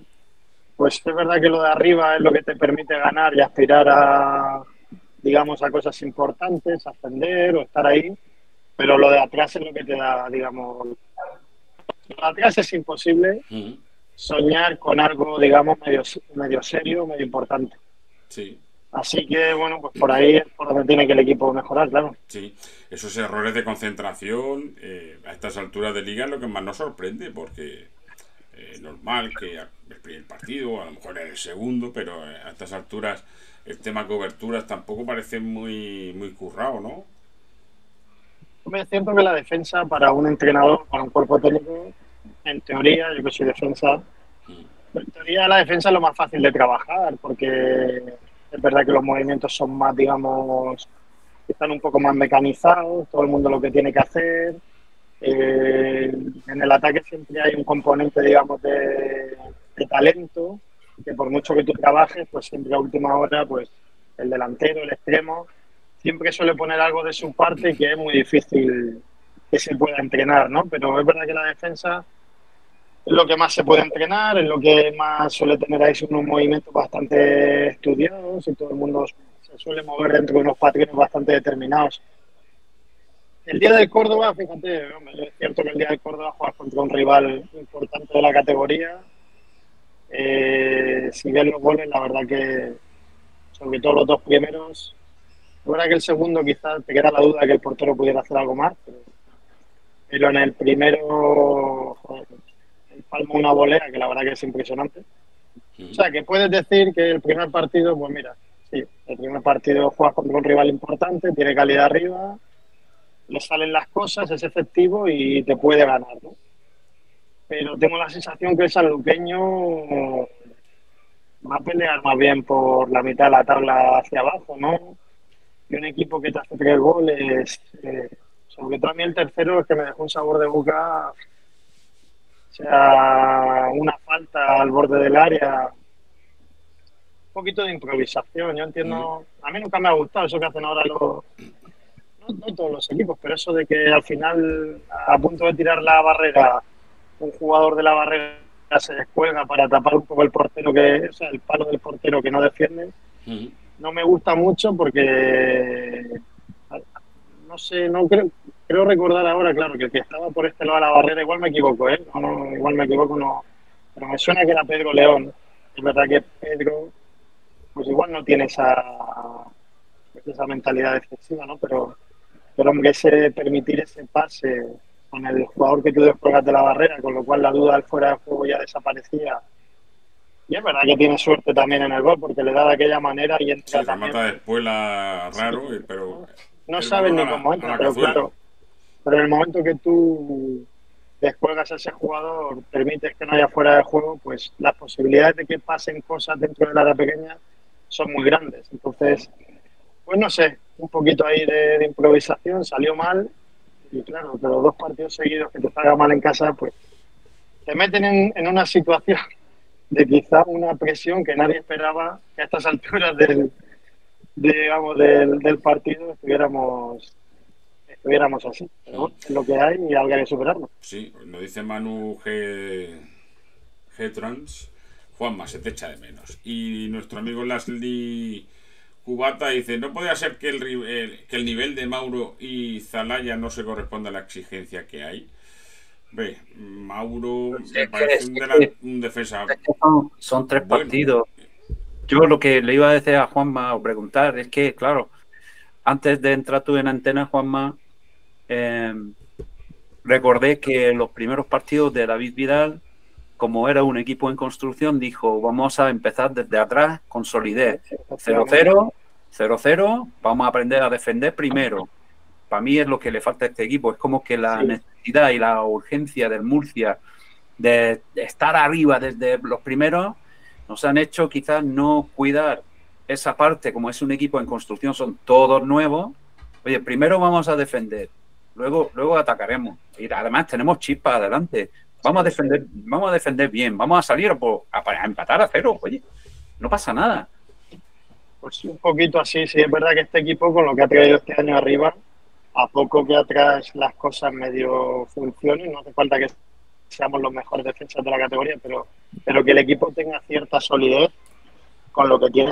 pues es verdad que lo de arriba es lo que te permite ganar y aspirar a, digamos, a cosas importantes, ascender o estar ahí, pero lo de atrás es lo que te da, digamos, lo de atrás es imposible soñar con algo, digamos, medio serio, medio importante. Sí. Así que, bueno, pues por ahí es por donde tiene que el equipo mejorar, claro. Sí, esos errores de concentración a estas alturas de liga es lo que más nos sorprende, porque normal que el primer partido, a lo mejor en el segundo, pero a estas alturas el tema coberturas tampoco parece muy currado, ¿no? Es cierto que la defensa para un entrenador, para un cuerpo técnico, en teoría, yo que soy defensa, en teoría la defensa es lo más fácil de trabajar, porque es verdad que los movimientos son más, digamos, están un poco más mecanizados, todo el mundo lo que tiene que hacer. En el ataque siempre hay un componente, digamos, de talento, que por mucho que tú trabajes, pues siempre a última hora, pues el delantero, el extremo, siempre suele poner algo de su parte que es muy difícil que se pueda entrenar, ¿no? Pero es verdad que la defensa es lo que más se puede entrenar, es lo que más suele tener ahí unos movimientos bastante estudiados y todo el mundo se suele mover dentro de unos patrones bastante determinados. El día del Córdoba, fíjate, es cierto que el día del Córdoba juegas contra un rival importante de la categoría. Si ves los goles, la verdad que, sobre todo los 2 primeros, la verdad que el segundo quizás te queda la duda de que el portero pudiera hacer algo más, pero en el primero, joder, el palmo una volea que la verdad que es impresionante. O sea, que puedes decir que el primer partido, pues mira, sí, el primer partido juegas contra un rival importante, tiene calidad arriba, le salen las cosas, es efectivo y te puede ganar, ¿no? Pero tengo la sensación que el sanluqueño va a pelear más bien por la mitad de la tabla hacia abajo, ¿no? Y un equipo que te hace 3 goles, sobre todo a mí el tercero es que me dejó un sabor de boca, o sea, una falta al borde del área, un poquito de improvisación. Yo entiendo, a mí nunca me ha gustado eso que hacen ahora no todos los equipos, pero eso de que al final, a punto de tirar la barrera, un jugador de la barrera se descuelga para tapar un poco el portero, o sea, el palo del portero que no defiende. No me gusta mucho porque, no sé, no creo recordar ahora, claro, que el que estaba por este lado de la barrera, igual me equivoco, igual me equivoco, no, pero me suena que era Pedro León. Es verdad que Pedro, pues igual no tiene esa mentalidad defensiva, ¿no? Pero hombre, permitir ese pase con el jugador que tú despegas de la barrera, con lo cual la duda al fuera de juego ya desaparecía. Y es verdad que tiene suerte también en el gol, porque le da de aquella manera y entra. Sí, también. Mata de espuela raro, sí, pero no sabes ni cómo entra, pero claro. Pero en el momento que tú descuelgas a ese jugador, permites que no haya fuera de juego, pues las posibilidades de que pasen cosas dentro del área pequeña son muy grandes. Entonces, pues no sé, un poquito ahí de improvisación, salió mal y claro, pero 2 partidos seguidos que te salga mal en casa, pues te meten en una situación de quizá una presión que nadie esperaba que a estas alturas del partido estuviéramos así. Pero bueno, es lo que hay y habría que superarlo. Sí, nos dice Manu G-Trans, Juanma, se te echa de menos. Y nuestro amigo Lashley Cubata dice, ¿no podría ser que el nivel de Mauro y Zalaya no se corresponda a la exigencia que hay? Ve, Mauro me parece un defensa. Es que son 3 bueno. partidos. Yo lo que le iba a decir a Juanma o preguntar es que, claro, antes de entrar tú en antena, Juanma, recordé que los primeros partidos de David Vidal, como era un equipo en construcción, dijo, vamos a empezar desde atrás con solidez. 0-0, 0-0, vamos a aprender a defender primero. Para mí es lo que le falta a este equipo. Es como que la necesidad y la urgencia del Murcia de estar arriba desde los primeros nos han hecho quizás no cuidar esa parte. Como es un equipo en construcción, son todos nuevos. Oye, primero vamos a defender, luego atacaremos. Y además tenemos chispas adelante. Vamos a defender bien, vamos a salir a empatar a 0. Oye, no pasa nada. Pues un poquito así, sí, es verdad que este equipo con lo que ha traído este año arriba, a poco que atrás las cosas medio funcionen, no hace falta que seamos los mejores defensas de la categoría, pero que el equipo tenga cierta solidez, con lo que tiene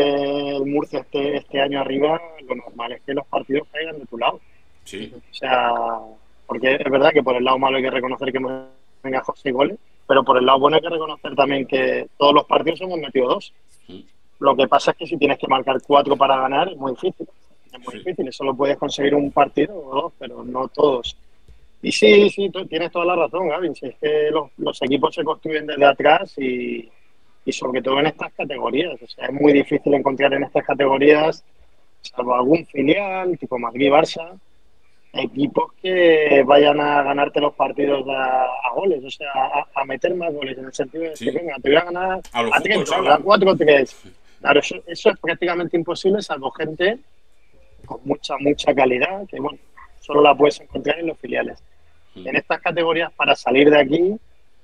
el Murcia este año arriba, lo normal es que los partidos caigan de tu lado. Sí. O sea, porque es verdad que por el lado malo hay que reconocer que hemos encajado 6 goles, pero por el lado bueno hay que reconocer también que todos los partidos hemos metido 2. Sí. Lo que pasa es que si tienes que marcar 4 para ganar es muy difícil. Es muy difícil, solo puedes conseguir un partido o 2, pero no todos. Y sí, tienes toda la razón, Gavin. Si es que los equipos se construyen desde atrás y sobre todo en estas categorías. O sea, es muy difícil encontrar en estas categorías, salvo algún filial, tipo Madrid-Barça, equipos que vayan a ganarte los partidos a goles, o sea, a meter más goles, en el sentido de que, venga, te voy a ganar a 3, a 4-3. Claro, eso es prácticamente imposible, salvo gente con mucha calidad, que bueno, solo la puedes encontrar en los filiales. En estas categorías, para salir de aquí,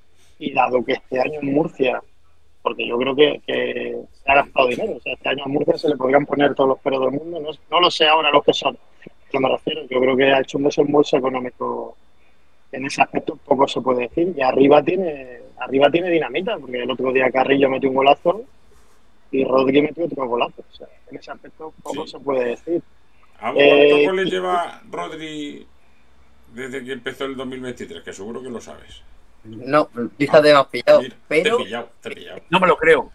y dado que este año en Murcia, porque yo creo que se ha gastado dinero, o sea, este año en Murcia se le podrían poner todos los peros del mundo, no lo sé ahora los que son, a me refiero, yo creo que ha hecho un desembolso económico en ese aspecto, poco se puede decir, y arriba tiene dinamita, porque el otro día Carrillo metió un golazo y Rodri metió otro golazo, o sea, en ese aspecto poco se puede decir. ¿Cuántos goles lleva Rodri desde que empezó el 2023? Que seguro que lo sabes. No, fíjate, me has pillado. Mira, pero te he pillado. No me lo creo.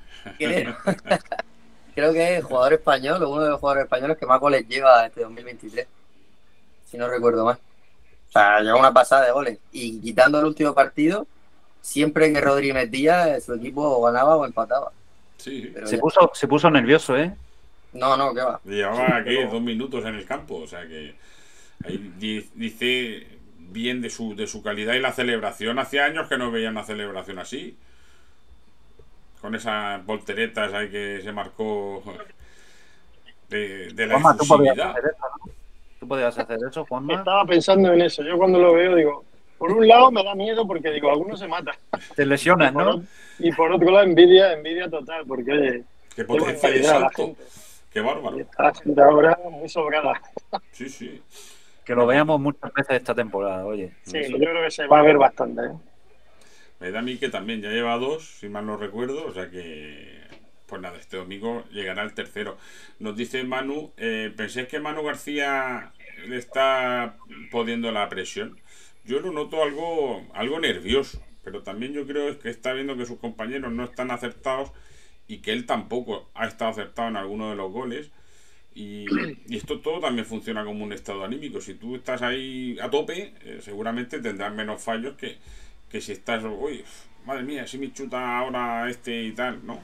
Creo que es jugador español, uno de los jugadores españoles que más goles lleva este 2023, si no recuerdo mal. O sea, lleva una pasada de goles. Y quitando el último partido, siempre que Rodri metía, su equipo ganaba o empataba. Sí. Pero se puso nervioso, ¿eh? No, ¿qué va? Llevaba aquí 2 minutos en el campo, o sea que ahí dice bien de su calidad y la celebración. Hace años que no veía una celebración así, con esas volteretas ahí que se marcó de la Juanma, efusividad. ¿Tú podías hacer eso, Juanma? Estaba pensando en eso. Yo cuando lo veo digo, por un lado me da miedo porque digo, algunos se matan. Te lesionas, ¿no? Y por otro lado envidia total, porque oye, qué potencia de salto, qué bárbaro. Está de ahora muy sobrada. Sí. Que lo veamos muchas veces esta temporada, oye. Sí, yo creo que se va a ver bastante, ¿eh? Me da a mí que también ya lleva 2, si mal no recuerdo, o sea que pues nada, este domingo llegará el tercero. Nos dice Manu, ¿pensáis que Manu García le está poniendo la presión? Yo lo noto algo nervioso, pero también yo creo que está viendo que sus compañeros no están acertados y que él tampoco ha estado acertado en alguno de los goles. Y esto todo también funciona como un estado anímico. Si tú estás ahí a tope, seguramente tendrás menos fallos que si estás, uy, madre mía, si me chuta ahora este y tal, ¿no?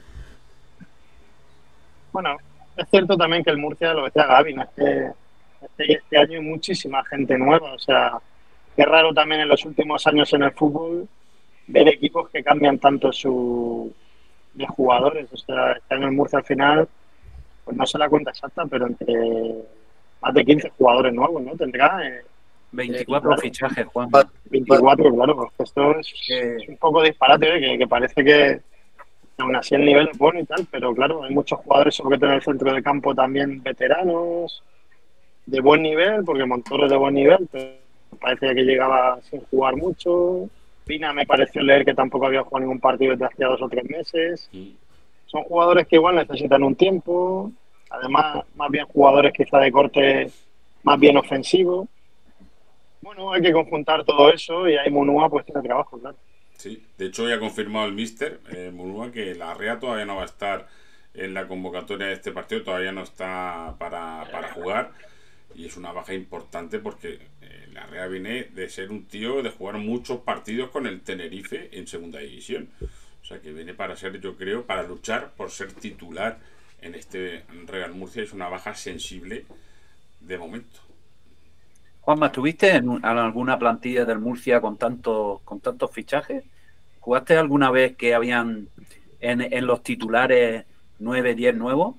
Bueno, es cierto también que el Murcia, lo decía Gaby, ¿no? Este año hay muchísima gente nueva, o sea, es raro también en los últimos años en el fútbol ver equipos que cambian tanto de jugadores. O sea, está en el Murcia al final, pues no sé la cuenta exacta, pero entre más de 15 jugadores nuevos, ¿no? Tendrá 24 claro. fichajes, Juan. 24, claro. Pues esto es un poco disparate, que parece que aún así el nivel es bueno y tal, pero claro, hay muchos jugadores, sobre todo en el centro del campo, también veteranos, de buen nivel, porque Montoro es de buen nivel, pero parecía que llegaba sin jugar mucho. Pina me pareció leer que tampoco había jugado ningún partido desde hacía 2 o 3 meses. Son jugadores que igual necesitan un tiempo, además, más bien jugadores quizá de corte más bien ofensivo. Bueno, hay que conjuntar todo eso y ahí Munúa pues tiene trabajo, claro. Sí, de hecho ya ha confirmado el míster Munúa que la Rea todavía no va a estar en la convocatoria de este partido, todavía no está para jugar, y es una baja importante porque la Rea viene de ser un tío de jugar muchos partidos con el Tenerife en segunda división, o sea que viene para ser, yo creo, para luchar por ser titular en este Real Murcia. Es una baja sensible de momento. Juanma, ¿estuviste en alguna plantilla del Murcia con tantos fichajes? ¿Jugaste alguna vez que habían en los titulares 9, 10 nuevos?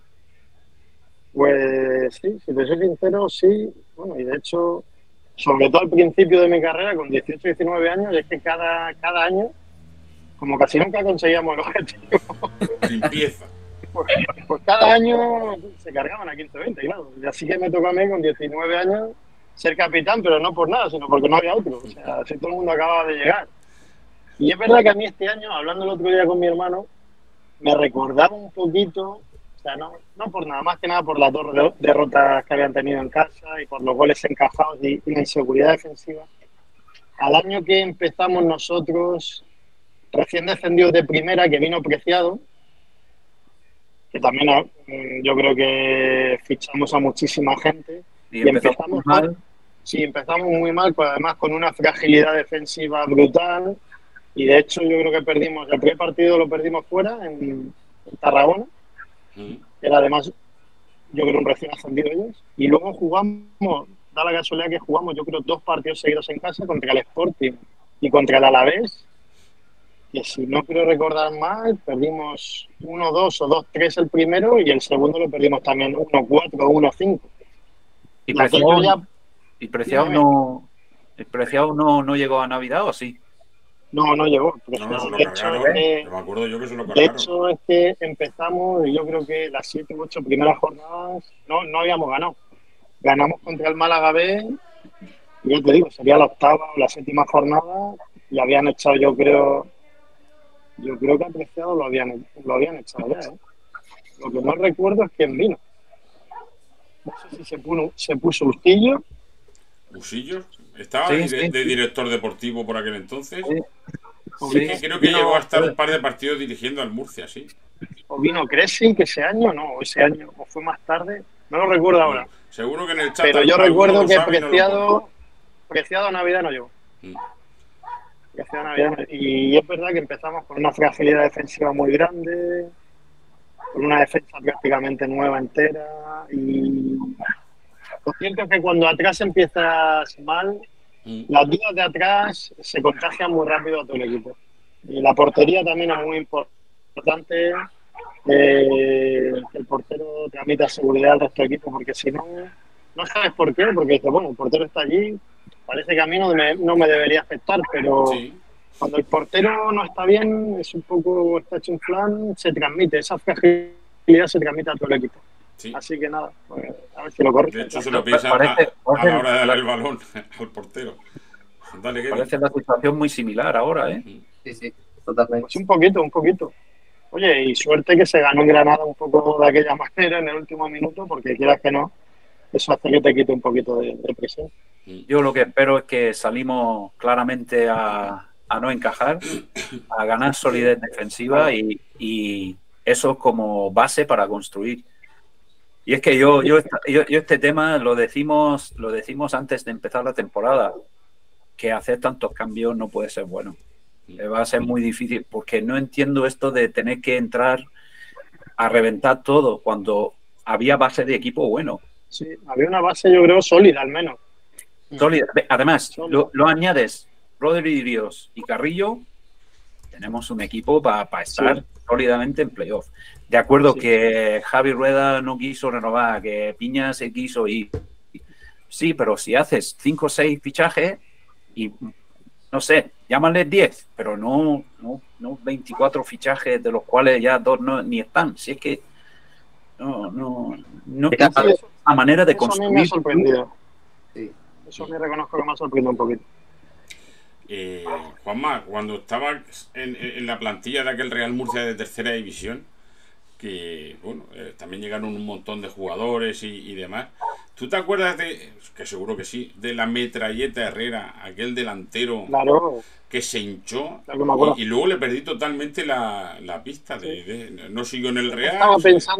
Pues sí, si te soy sincero, sí. Bueno, y de hecho, sobre todo al principio de mi carrera, con 18, 19 años, es que cada año, como casi nunca conseguíamos el objetivo, Limpieza. pues cada año se cargaban a 15, 20, claro. Y así que me tocó a mí con 19 años ser capitán, pero no por nada, sino porque no había otro. O sea, así todo el mundo acababa de llegar. Y es verdad que a mí este año, hablando el otro día con mi hermano, me recordaba un poquito, o sea, no por nada, más que nada por las 2 derrotas que habían tenido en casa y por los goles encajados y la inseguridad defensiva, al año que empezamos nosotros, recién descendidos de primera, que vino Preciado, que también yo creo que fichamos a muchísima gente. Y empezamos mal. Sí, empezamos muy mal, pues además con una fragilidad defensiva brutal. Y de hecho yo creo que perdimos, el primer partido lo perdimos fuera, en Tarragona. Era además, yo creo, un recién ascendido ellos. Y luego jugamos, da la casualidad que jugamos, yo creo, 2 partidos seguidos en casa contra el Sporting y contra el Alavés. Que si no quiero recordar mal, perdimos 1-2 o 2-3 el primero y el segundo lo perdimos también 1-4 o 1-5. ¿Y Preciado no llegó a Navidad o sí? No llegó. No, se lo cargaron. Me acuerdo yo que se lo cargaron. De hecho, es que empezamos, y yo creo que las 7 u 8 primeras jornadas no habíamos ganado. Ganamos contra el Málaga B, y yo te digo, sería la 8ª o la 7ª jornada, y habían echado, yo creo que Preciado lo habían echado ya, ¿eh? Lo que no recuerdo es quién vino. No sé si se puso Ustillo. ¿Usillos? ¿Estaba de director deportivo por aquel entonces? Sí. Creo que llegó a estar un par de partidos dirigiendo al Murcia, sí. ¿O vino Cresci, que ese año o fue más tarde? No lo recuerdo ahora. Seguro que en el chat... Pero yo recuerdo que Preciado a Navidad no llegó. Y es verdad que empezamos con una fragilidad defensiva muy grande, con una defensa prácticamente nueva entera, y lo cierto es que cuando atrás empiezas mal, las dudas de atrás se contagian muy rápido a todo el equipo. Y la portería también es muy importante, el portero transmite seguridad al resto del equipo, porque si no sabes por qué, porque dices, bueno, el portero está allí, parece que a mí no me debería afectar, pero cuando el portero no está bien, es un poco, está hecho un plan, se transmite, esa fragilidad se transmite a todo el equipo. Sí. Así que nada, pues, a ver si lo corre. De hecho, se lo piensan a la hora de darle el balón al portero. Dale, parece la situación muy similar ahora, ¿eh? Sí, totalmente. Pues un poquito. Oye, y suerte que se ganó en Granada un poco de aquella manera en el último minuto, porque quieras que no, eso hace que te quite un poquito de presión. Yo lo que espero es que salimos claramente a no encajar, a ganar solidez defensiva y eso como base para construir. Y es que yo este tema lo decimos antes de empezar la temporada, que hacer tantos cambios no puede ser bueno. Va a ser muy difícil, porque no entiendo esto de tener que entrar a reventar todo cuando había base de equipo bueno. Sí, había una base, yo creo, sólida al menos. Sólida. Además, Sólida. lo añades Rodri, Ríos y Carrillo, tenemos un equipo para estar sólidamente en playoff. De acuerdo que Javi Rueda no quiso renovar, que Piña se quiso ir. Sí, pero si haces 5 o 6 fichajes y, no sé, llámales 10, pero no 24 fichajes de los cuales ya 2 ni están. Si es que no es una manera de Eso a mí me ha construir. sorprendido. Sí. Eso me reconozco que me ha sorprendido un poquito. Juanma, cuando estaba en la plantilla de aquel Real Murcia de tercera división, que bueno, también llegaron un montón de jugadores y demás, ¿tú te acuerdas que seguro que sí, de la metralleta Herrera, aquel delantero Claro, que se hinchó claro que me acuerdo. y luego le perdí totalmente la pista, no siguió en el Real? Estaba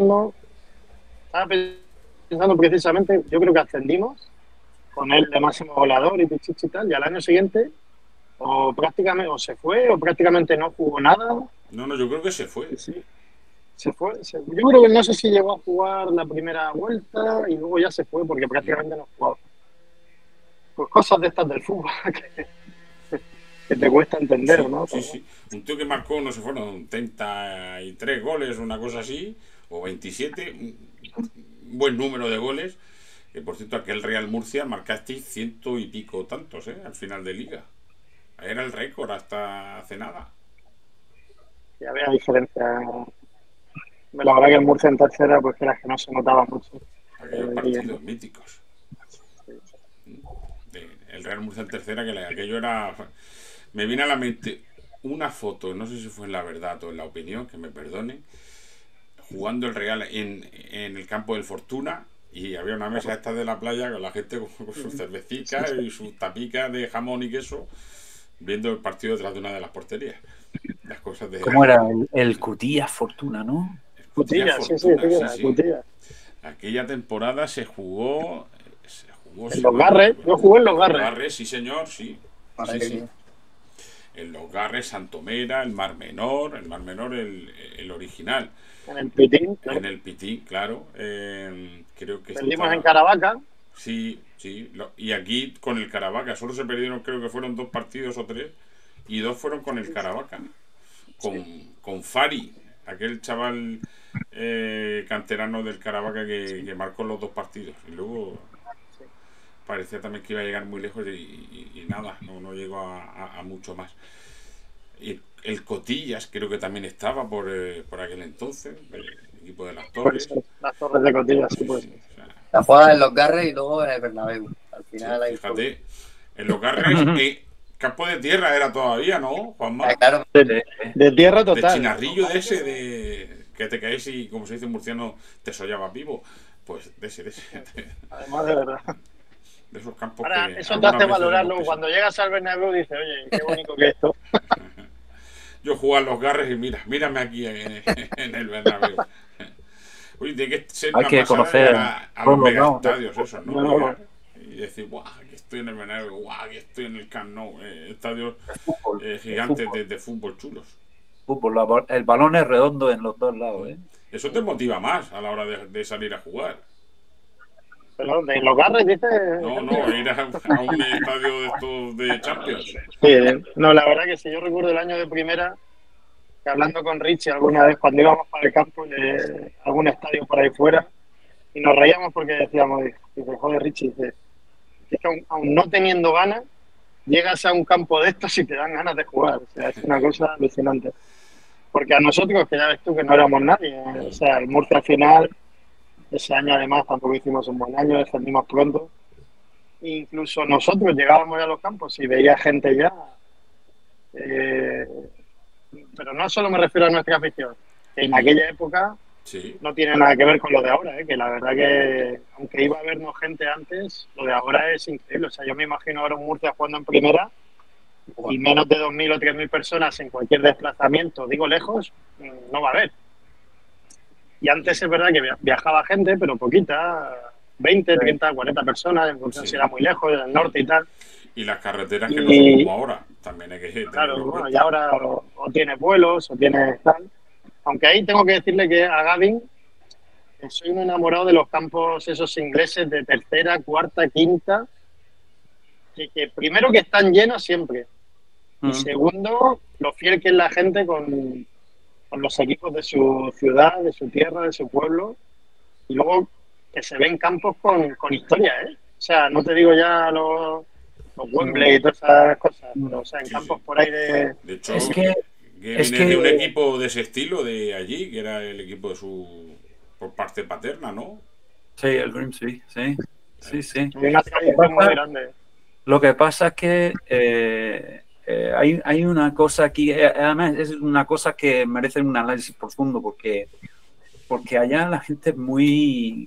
pensando precisamente, yo creo que ascendimos con él de máximo volador y pichichi y tal, y al año siguiente o se fue o prácticamente no jugó nada. No, yo creo que se fue. Sí, se fue. Yo creo que no sé si llegó a jugar la primera vuelta y luego ya se fue porque prácticamente no jugaba. Pues cosas de estas del fútbol que te cuesta entender, ¿no? Sí. Un tío que marcó, no sé, fueron 33 goles, una cosa así, o 27, un buen número de goles. Que por cierto, aquel Real Murcia marcasteis 100 y pico tantos, al final de liga. Era el récord hasta hace nada. Ya había diferencia. La verdad que el Murcia en tercera, pues era que no se notaba mucho. Aquellos partidos míticos. El Real Murcia en tercera, que aquello era... Me viene a la mente una foto, no sé si fue en La Verdad o en La Opinión, que me perdonen, jugando el Real en el campo del Fortuna, y había una mesa esta de la playa con la gente con sus cervecitas y sus tapicas de jamón y queso, viendo el partido detrás de una de las porterías. Las cosas de... ¿Cómo era? El Cutillas Fortuna, ¿no? Cutillas, sí. Aquella temporada se jugó en Los Garres. Yo jugué en Los Garres. Sí, señor, sí. En Los Garres, Santomera, el Mar Menor, el original. En el Pitín. En el Pitín, claro. Creo que perdimos en Caravaca. Sí. Y aquí con el Caravaca. Solo se perdieron, creo que fueron 2 partidos o 3. Y 2 fueron con el Caravaca. Con Fari, aquel chaval canterano del Caravaca que marcó los 2 partidos. Y luego parecía también que iba a llegar muy lejos y nada, no llegó a mucho más. Y el Cotillas creo que también estaba por aquel entonces, el equipo de las Torres. Las Torres de Cotillas, sí, pues. La jugada en Los Garres y luego en el Bernabéu. Al final ahí fíjate, en Los Garres, campo de tierra era todavía, ¿no, Juanma? Claro. De tierra total. De chinarrillo de ese, que te caes y, como se dice en murciano, te sollabas vivo. Pues de ese. Además, de verdad. De esos campos. Ahora, que eso te hace valorarlo. Cuando llegas al Bernabéu dices, oye, qué bonito que es esto. Yo juego a Los Garres y mírame aquí en el Bernabéu. Uy, tiene que ser hay una que pasada conocer a los megaestadios esos, ¿no? No. Y decir, guau, aquí estoy en el Bernabéu, guau, aquí estoy en el Camp Nou, estadios gigantes de fútbol chulos. Fútbol, el balón es redondo en los 2 lados, ¿eh? Eso te motiva más a la hora de salir a jugar. Pero de Los Garres dices. No, ir a un estadio de estos de Champions. Sí, no, la verdad que si yo recuerdo el año de primera, que hablando con Richie alguna vez cuando íbamos para el campo de algún estadio por ahí fuera, y nos reíamos porque decíamos, dice, joder Richie, dice, es que aún no teniendo ganas, llegas a un campo de estos y te dan ganas de jugar. O sea, es una cosa alucinante. Porque a nosotros, que ya ves tú que no éramos nadie, o sea, el Murcia al final, ese año además tampoco hicimos un buen año, descendimos pronto. Incluso nosotros llegábamos a los campos y veía gente ya. Pero no solo me refiero a nuestra afición, que en aquella época no tiene nada que ver con lo de ahora, que la verdad que, aunque iba a vernos gente antes, lo de ahora es increíble. O sea, yo me imagino ahora un Murcia jugando en primera y menos de 2.000 o 3.000 personas en cualquier desplazamiento, digo lejos, no va a haber. Y antes es verdad que viajaba gente, pero poquita, 20, 30, 40 personas, en función si era muy lejos, del norte y tal. Y las carreteras que no son como ahora, también hay que... Claro, bueno, y ahora o tienes vuelos o tienes tal. Aunque ahí tengo que decirle que a Gavin soy un enamorado de los campos esos ingleses de tercera, cuarta, quinta, que primero que están llenos siempre. Y Mm. segundo, lo fiel que es la gente con los equipos de su ciudad, de su tierra, de su pueblo. Y luego que se ven campos con historia, ¿eh? O sea, no te digo ya los Wembley y todas esas cosas, pero o sea, en Sí, campos sí. por ahí de... De hecho, Es que, que es viene de un que equipo de ese estilo de allí, que era el equipo de su por parte paterna, ¿no? sí, el Grimsby, sí, sí, sí. Hay una tradición muy grande. Lo que pasa es que hay una cosa aquí, además es una cosa que merece un análisis profundo, porque allá la gente es muy...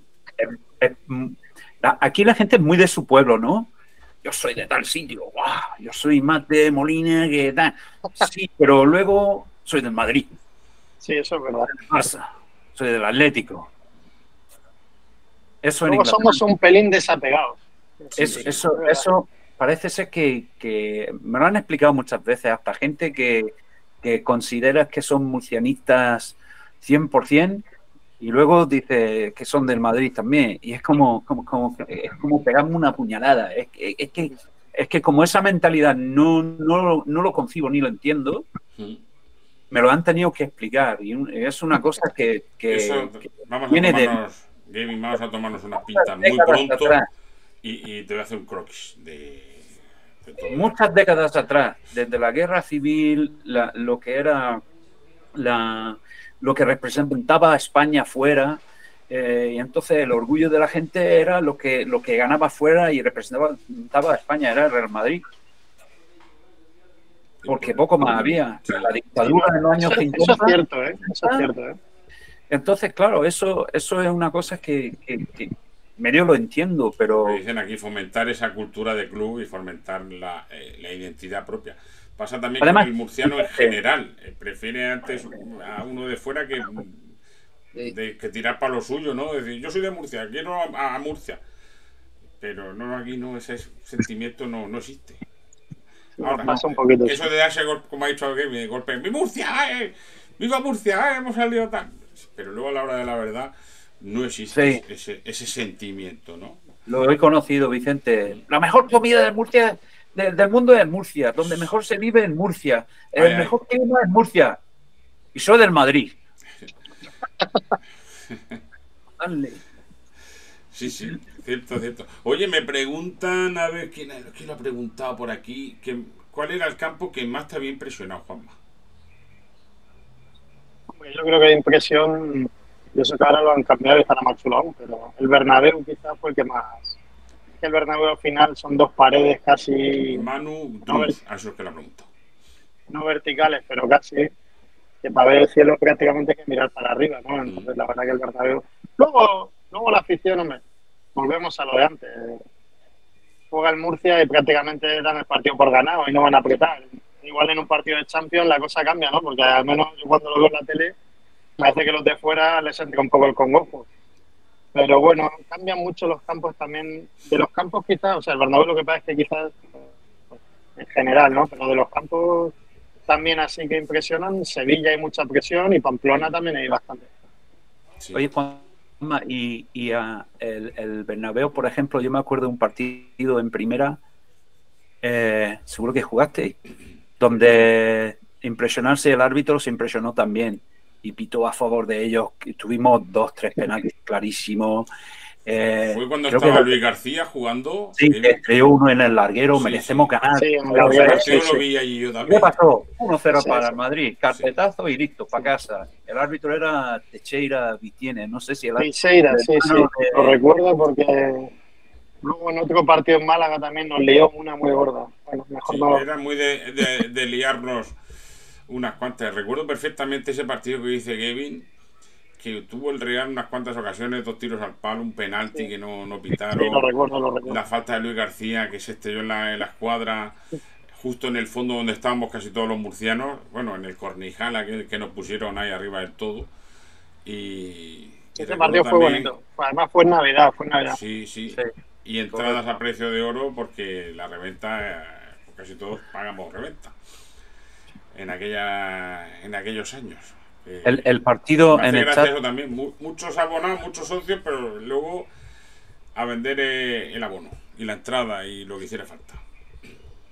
aquí la gente es muy de su pueblo, ¿no? Yo soy de tal sitio, ¡guau! Yo soy más de Molina que tal. Sí, pero luego soy del Madrid, Sí, eso es verdad. Barça, soy del Atlético. Eso en Luego Inglaterra. somos un pelín desapegados. Eso parece ser que me lo han explicado muchas veces, hasta gente que considera que son murcianistas 100% y luego dice que son del Madrid también. Y es como pegarme una puñalada. Es que como esa mentalidad no lo concibo ni lo entiendo, me lo han tenido que explicar. Y es una cosa que vamos viene vamos a tomarnos unas pintas muy décadas pronto atrás. y te voy a hacer un croquis de todo. Muchas décadas atrás, desde la guerra civil, lo que era lo que representaba a España fuera, y entonces el orgullo de la gente era lo que ganaba fuera y representaba a España, era el Real Madrid. Porque poco más había. La dictadura en los años 50. Eso es cierto, ¿eh? Eso es cierto, ¿eh? Entonces, claro, eso es una cosa que medio lo entiendo, pero... Me dicen aquí fomentar esa cultura de club y fomentar la identidad propia. Pasa también Además, con el murciano en general. Prefiere antes a uno de fuera que tirar para lo suyo, ¿no? Decir, yo soy de Murcia, quiero a Murcia. Pero no, aquí no, ese sentimiento no existe. Ahora, pasa un poquito eso de darse, como ha dicho alguien, de golpe, ¡mi Murcia! ¡Viva Murcia! Hemos salido tan... Pero luego a la hora de la verdad no existe ese sentimiento, ¿no? Lo he conocido, Vicente. La mejor comida de Murcia, del mundo es Murcia. Donde mejor se vive es Murcia. El mejor clima es Murcia. Y soy del Madrid. Dale. Sí, cierto. Oye, me preguntan, a ver, ¿quién lo ha preguntado por aquí? ¿Cuál era el campo que más te había impresionado, Juanma? Yo creo que de impresión, yo sé que ahora lo han cambiado y estará más chulo aún, pero el Bernabéu quizás fue el que más... El Bernabéu al final son dos paredes casi... Manu, a eso es que lo ha preguntado. No verticales, pero casi, que para ver el cielo prácticamente hay que mirar para arriba, ¿no? Entonces la verdad que el Bernabéu... Luego la afición, hombre, volvemos a lo de antes. Juega el Murcia y prácticamente dan el partido por ganado y no van a apretar. Igual en un partido de Champions la cosa cambia, ¿no? Porque al menos yo cuando lo veo en la tele me parece que los de fuera les entra un poco el congojo. Pero bueno, cambian mucho los campos también. De los campos quizás, o sea, el Bernabéu lo que pasa es que quizás en general, ¿no? Pero de los campos también así que impresionan, Sevilla hay mucha presión y Pamplona también hay bastante. Sí. Oye, Juanma, y el Bernabéu, por ejemplo, yo me acuerdo de un partido en primera, seguro que jugaste, donde impresionarse el árbitro se impresionó también y pitó a favor de ellos. Tuvimos 2-3 penaltis clarísimos. Fue cuando estaba Luis García jugando. Sí, que estrelló uno en el larguero, merecemos ganar. Sí, en el larguero. Lo vi allí yo también. ¿Qué pasó? 1-0 para el Madrid, carpetazo y listo, para casa. El árbitro era Teixeira Vitiene, no sé si el árbitro... Teixeira, sí. Lo recuerdo porque luego en otro partido en Málaga también nos lió una muy gorda. Bueno, mejor no. Era muy de liarnos unas cuantas. Recuerdo perfectamente ese partido que dice Kevin, que tuvo el Real unas cuantas ocasiones, 2 tiros al palo, un penalti que no pitaron. Sí, lo recuerdo. La falta de Luis García, que se estrelló en la escuadra, justo en el fondo donde estábamos casi todos los murcianos, bueno, en el Cornijala que nos pusieron ahí arriba del todo. Y ese partido fue bonito. Además fue Navidad. Sí. Y entradas a precio de oro porque la reventa, casi todos pagamos reventa en aquellos años. El partido en el chat... Eso también, muchos abonados, muchos socios, pero luego a vender el abono y la entrada y lo que hiciera falta.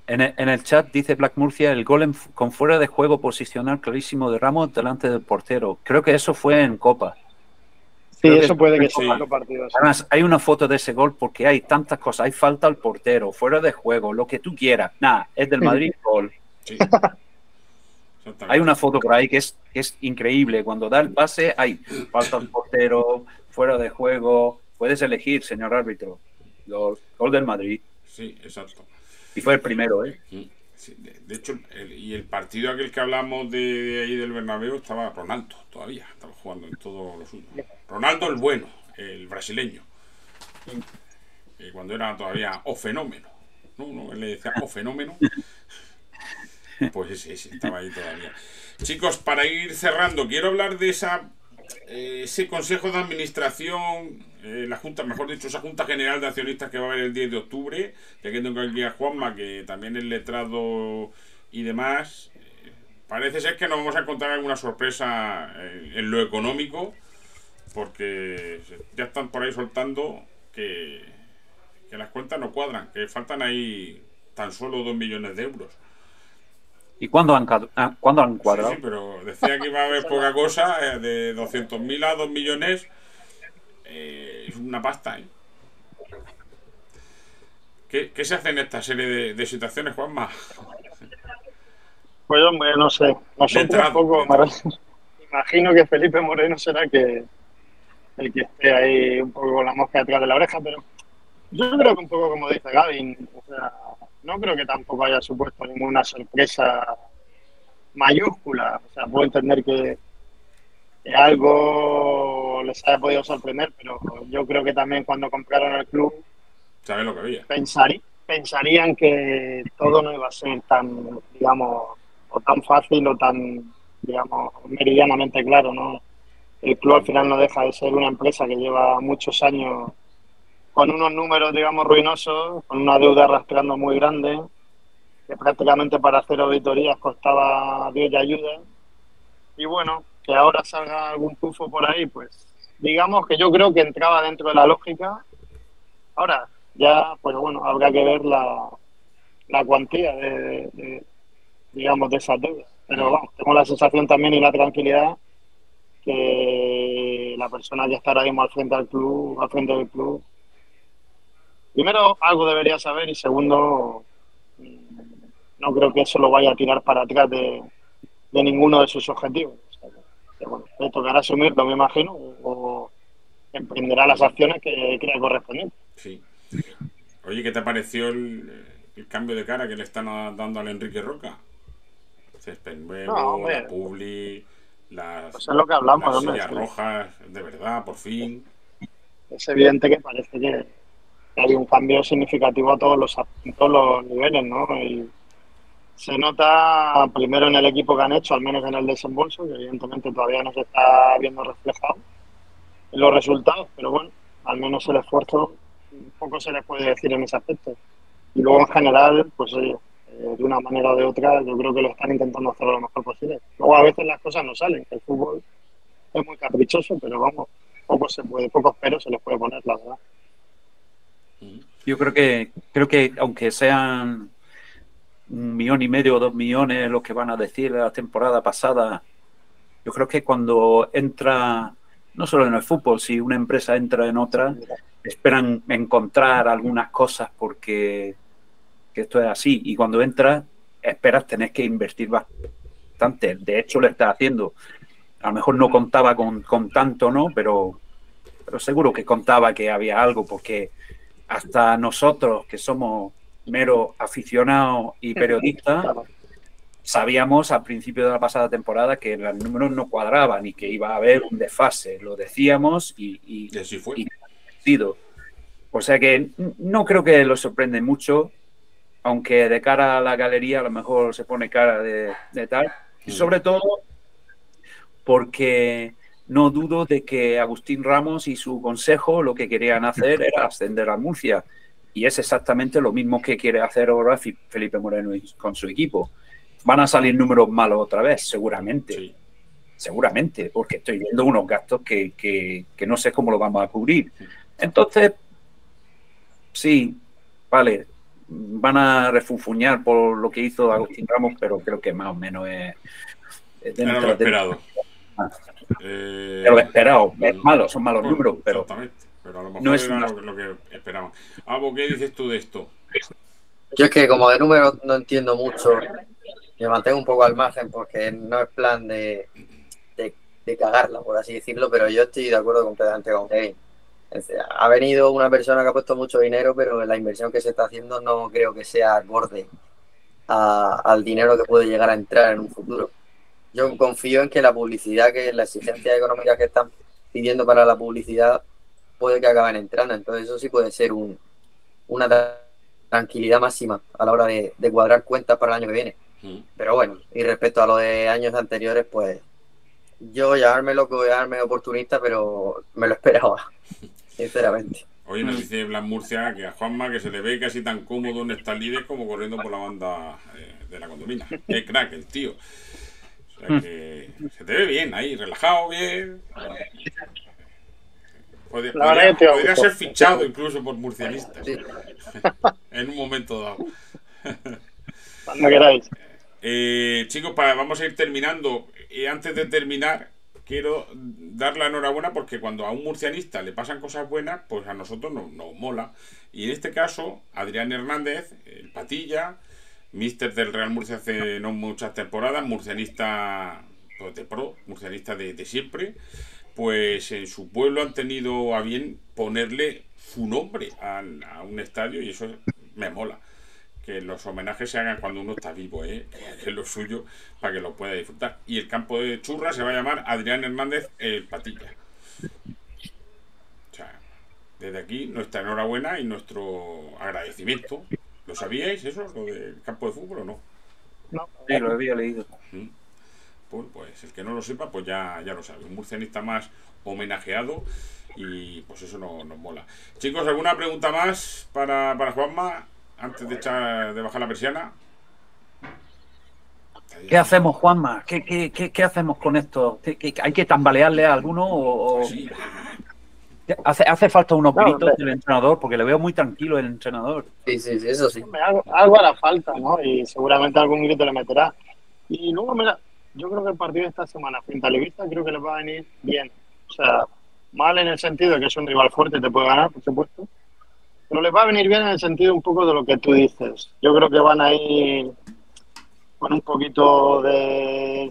En el chat dice Black Murcia, el gol con fuera de juego posicional clarísimo de Ramos delante del portero. Creo que eso fue en Copa. Sí, Creo eso puede que sea sí. otro partido. Sí. Además, hay una foto de ese gol porque hay tantas cosas. Hay falta al portero, fuera de juego, lo que tú quieras. Nada, es del Madrid, gol. Sí. Hay una foto por ahí que es increíble. Cuando da el pase, hay falta al portero, fuera de juego. Puedes elegir, señor árbitro. Gol del Madrid. Sí, exacto. Y fue el primero, ¿eh? Sí, de hecho, el partido aquel que hablamos de ahí del Bernabéu estaba Ronaldo todavía. Estaba jugando en todo lo suyo. Ronaldo el bueno, el brasileño. Cuando era todavía O Fenómeno. No, él le decía O Fenómeno. Pues ese estaba ahí todavía. Chicos, para ir cerrando, quiero hablar de ese consejo de administración, la junta, mejor dicho, esa junta general de accionistas que va a haber el 10 de octubre. Ya que tengo aquí a Juanma, que también es letrado y demás. Parece ser que nos vamos a encontrar alguna sorpresa en lo económico, porque ya están por ahí soltando que las cuentas no cuadran, que faltan ahí tan solo 2 millones de euros. ¿Y cuándo han cuadrado? Sí, pero decía que iba a haber poca cosa, de 200.000 a 2 millones, es una pasta, ¿eh? ¿Qué se hace en esta serie de situaciones, Juanma? Pues hombre, no sé. Nosotros un poco, imagino que Felipe Moreno será el que esté ahí un poco con la mosca detrás de la oreja, pero yo creo que un poco como dice Gavin, o sea, no creo que tampoco haya supuesto ninguna sorpresa mayúscula. O sea, puedo entender que algo les haya podido sorprender, pero yo creo que también cuando compraron el club, ¿sabes lo que había? Pensarían que todo no iba a ser tan, digamos, o tan fácil o tan, digamos, meridianamente claro, ¿no? El club al final no deja de ser una empresa que lleva muchos años con unos números, digamos, ruinosos, con una deuda arrastrando muy grande, que prácticamente para hacer auditorías costaba Dios y ayuda. Y bueno, que ahora salga algún pufo por ahí, pues digamos que yo creo que entraba dentro de la lógica. Ahora, ya, pues bueno, habrá que ver la cuantía digamos, de esas deudas. Pero vamos, tengo la sensación también y la tranquilidad que la persona que está ahora mismo al frente del club, primero, algo debería saber, y segundo, no creo que eso lo vaya a tirar para atrás de ninguno de sus objetivos. O sea, que, bueno, le tocará asumirlo, me imagino, o emprenderá las acciones que crea correspondientes. Sí. Oye, ¿qué te pareció el cambio de cara que le están dando al Enrique Roca? Césped nuevo, la publi, las lo que hablamos, sillas rojas, de verdad, por fin. Es evidente que parece que hay un cambio significativo a todos los niveles, ¿no? Y se nota primero en el equipo que han hecho, al menos en el desembolso, que evidentemente todavía no se está viendo reflejado en los resultados, pero bueno, al menos el esfuerzo, un poco se les puede decir en ese aspecto. Y luego en general, pues oye, de una manera o de otra, yo creo que lo están intentando hacer lo mejor posible. Luego a veces las cosas no salen, el fútbol es muy caprichoso, pero vamos, pocos peros se les puede poner, la verdad. Yo creo que aunque sean 1,5 millones o 2 millones los que van a decir la temporada pasada, yo creo que cuando entra, no solo en el fútbol, si una empresa entra en otra, esperan encontrar algunas cosas porque que esto es así, y cuando entras esperas tener que invertir bastante. De hecho lo está haciendo. A lo mejor no contaba con tanto, ¿no? Pero seguro que contaba que había algo, porque hasta nosotros, que somos meros aficionados y periodistas, sabíamos al principio de la pasada temporada que los números no cuadraban y que iba a haber un desfase. Lo decíamos y así fue. O sea que no creo que lo sorprende mucho, aunque de cara a la galería a lo mejor se pone cara de tal. Y sobre todo porque no dudo de que Agustín Ramos y su consejo lo que querían hacer era ascender a Murcia. Y es exactamente lo mismo que quiere hacer ahora Felipe Moreno con su equipo. Van a salir números malos otra vez, seguramente. Sí. Seguramente, porque estoy viendo unos gastos que no sé cómo lo vamos a cubrir. Entonces, sí, vale, van a refunfuñar por lo que hizo Agustín Ramos, pero creo que más o menos es Era lo esperado. De lo esperado. Es malo, son malos números, pero exactamente. Pero a lo mejor no es era una... lo que esperaban. Abo, ¿qué dices tú de esto? Yo es que como de números no entiendo mucho, me mantengo un poco al margen porque no es plan de cagarla, por así decirlo, pero yo estoy de acuerdo completamente con Kevin. Ha venido una persona que ha puesto mucho dinero, pero la inversión que se está haciendo no creo que sea acorde al dinero que puede llegar a entrar en un futuro. Yo confío en que la publicidad, que las exigencias económicas que están pidiendo para la publicidad, puede que acaben entrando. Entonces eso sí puede ser una tranquilidad máxima a la hora de cuadrar cuentas para el año que viene. Pero bueno, y respecto a lo de años anteriores, pues yo llamarme loco, llamarme oportunista, pero me lo esperaba, sinceramente. Oye, nos dice Blas Murcia que a Juanma que se le ve casi tan cómodo en esta líder como corriendo por la banda de la condomina. Qué crack el tío. O sea que se te ve bien ahí, relajado, bien. Podría ser fichado incluso por murcianistas en un momento dado. Cuando queráis. Chicos, vamos a ir terminando. Y antes de terminar, quiero dar la enhorabuena porque cuando a un murcianista le pasan cosas buenas, pues a nosotros nos mola. Y en este caso, Adrián Hernández, el Patilla, míster del Real Murcia hace no muchas temporadas, murcianista pues, de pro, murcianista de siempre, pues en su pueblo han tenido a bien ponerle su nombre a un estadio y eso me mola. Que los homenajes se hagan cuando uno está vivo, que es lo suyo, para que lo pueda disfrutar. Y el campo de Churra se va a llamar Adrián Hernández el Patilla. O sea, desde aquí nuestra enhorabuena y nuestro agradecimiento. ¿Lo sabíais eso, lo del campo de fútbol o no? No. Sí, lo había leído. Pues el que no lo sepa, pues ya lo sabe. Un murcianista más homenajeado y pues eso nos mola. Chicos, ¿alguna pregunta más para Juanma? Antes de bajar la persiana. ¿Qué hacemos, Juanma? ¿Qué hacemos con esto? ¿Hay que tambalearle a alguno o Sí. hace falta unos gritos del entrenador? Porque le veo muy tranquilo el entrenador. Sí, eso sí. Algo hará falta, ¿no? Y seguramente algún grito le meterá. Y luego, mira, yo creo que el partido de esta semana frente a Levista creo que les va a venir bien. O sea, mal en el sentido de que es un rival fuerte y te puede ganar, por supuesto. Pero les va a venir bien en el sentido un poco de lo que tú dices. Yo creo que van a ir con un poquito de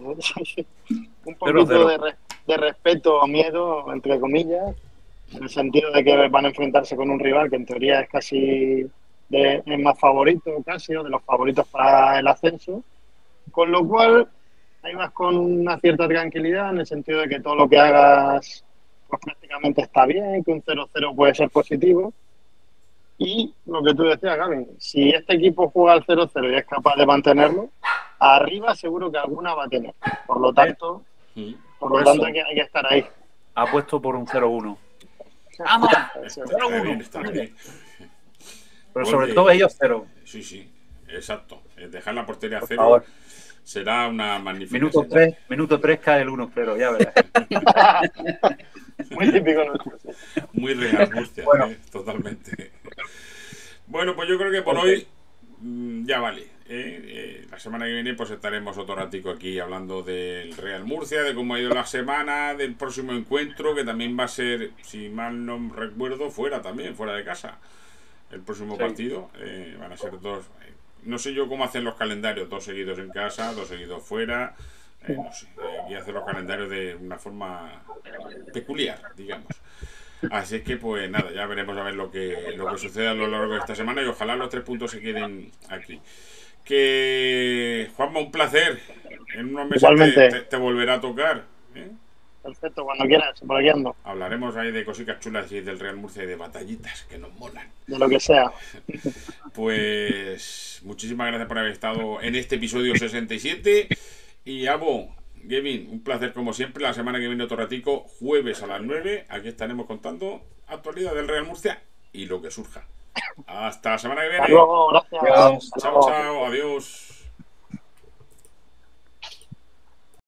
respeto o miedo, entre comillas, en el sentido de que van a enfrentarse con un rival que en teoría es casi es más favorito, casi, o de los favoritos para el ascenso. Con lo cual, ahí vas con una cierta tranquilidad en el sentido de que todo lo que hagas pues prácticamente está bien, que un 0-0 puede ser positivo. Y lo que tú decías, Gavin, si este equipo juega al 0-0 y es capaz de mantenerlo, arriba seguro que alguna va a tener. Por lo tanto, hay que estar ahí. Apuesto por un 0-1. ¡Vamos! Está bien. Pero sobre todo ellos 0. Sí, exacto. Dejar la portería a 0 será una magnífica. Minuto 3 cae el 1-0, ya verás. Muy típico nuestro. Muy real, Murcia, totalmente. Bueno, pues yo creo que por hoy ya vale. La semana que viene pues estaremos otro ratico aquí hablando del Real Murcia, de cómo ha ido la semana, del próximo encuentro, que también va a ser, si mal no recuerdo, fuera de casa. El próximo partido van a ser 2. No sé yo cómo hacen los calendarios, 2 seguidos en casa, 2 seguidos fuera. No sé, y hacer los calendarios de una forma peculiar, digamos. Así que pues nada, ya veremos a ver lo que sucede a lo largo de esta semana y ojalá los 3 puntos se queden aquí. Que Juanma, un placer. En unos meses te volverá a tocar. Perfecto, cuando quieras, por aquí ando. Hablaremos ahí de cositas chulas y del Real Murcia y de batallitas que nos molan. De lo que sea. Pues muchísimas gracias por haber estado en este episodio 67. Y Abo, Kevin, un placer como siempre. La semana que viene otro ratico, jueves a las 9. Aquí estaremos contando actualidad del Real Murcia y lo que surja. Hasta la semana que viene. Hasta luego, gracias. Chao, adiós.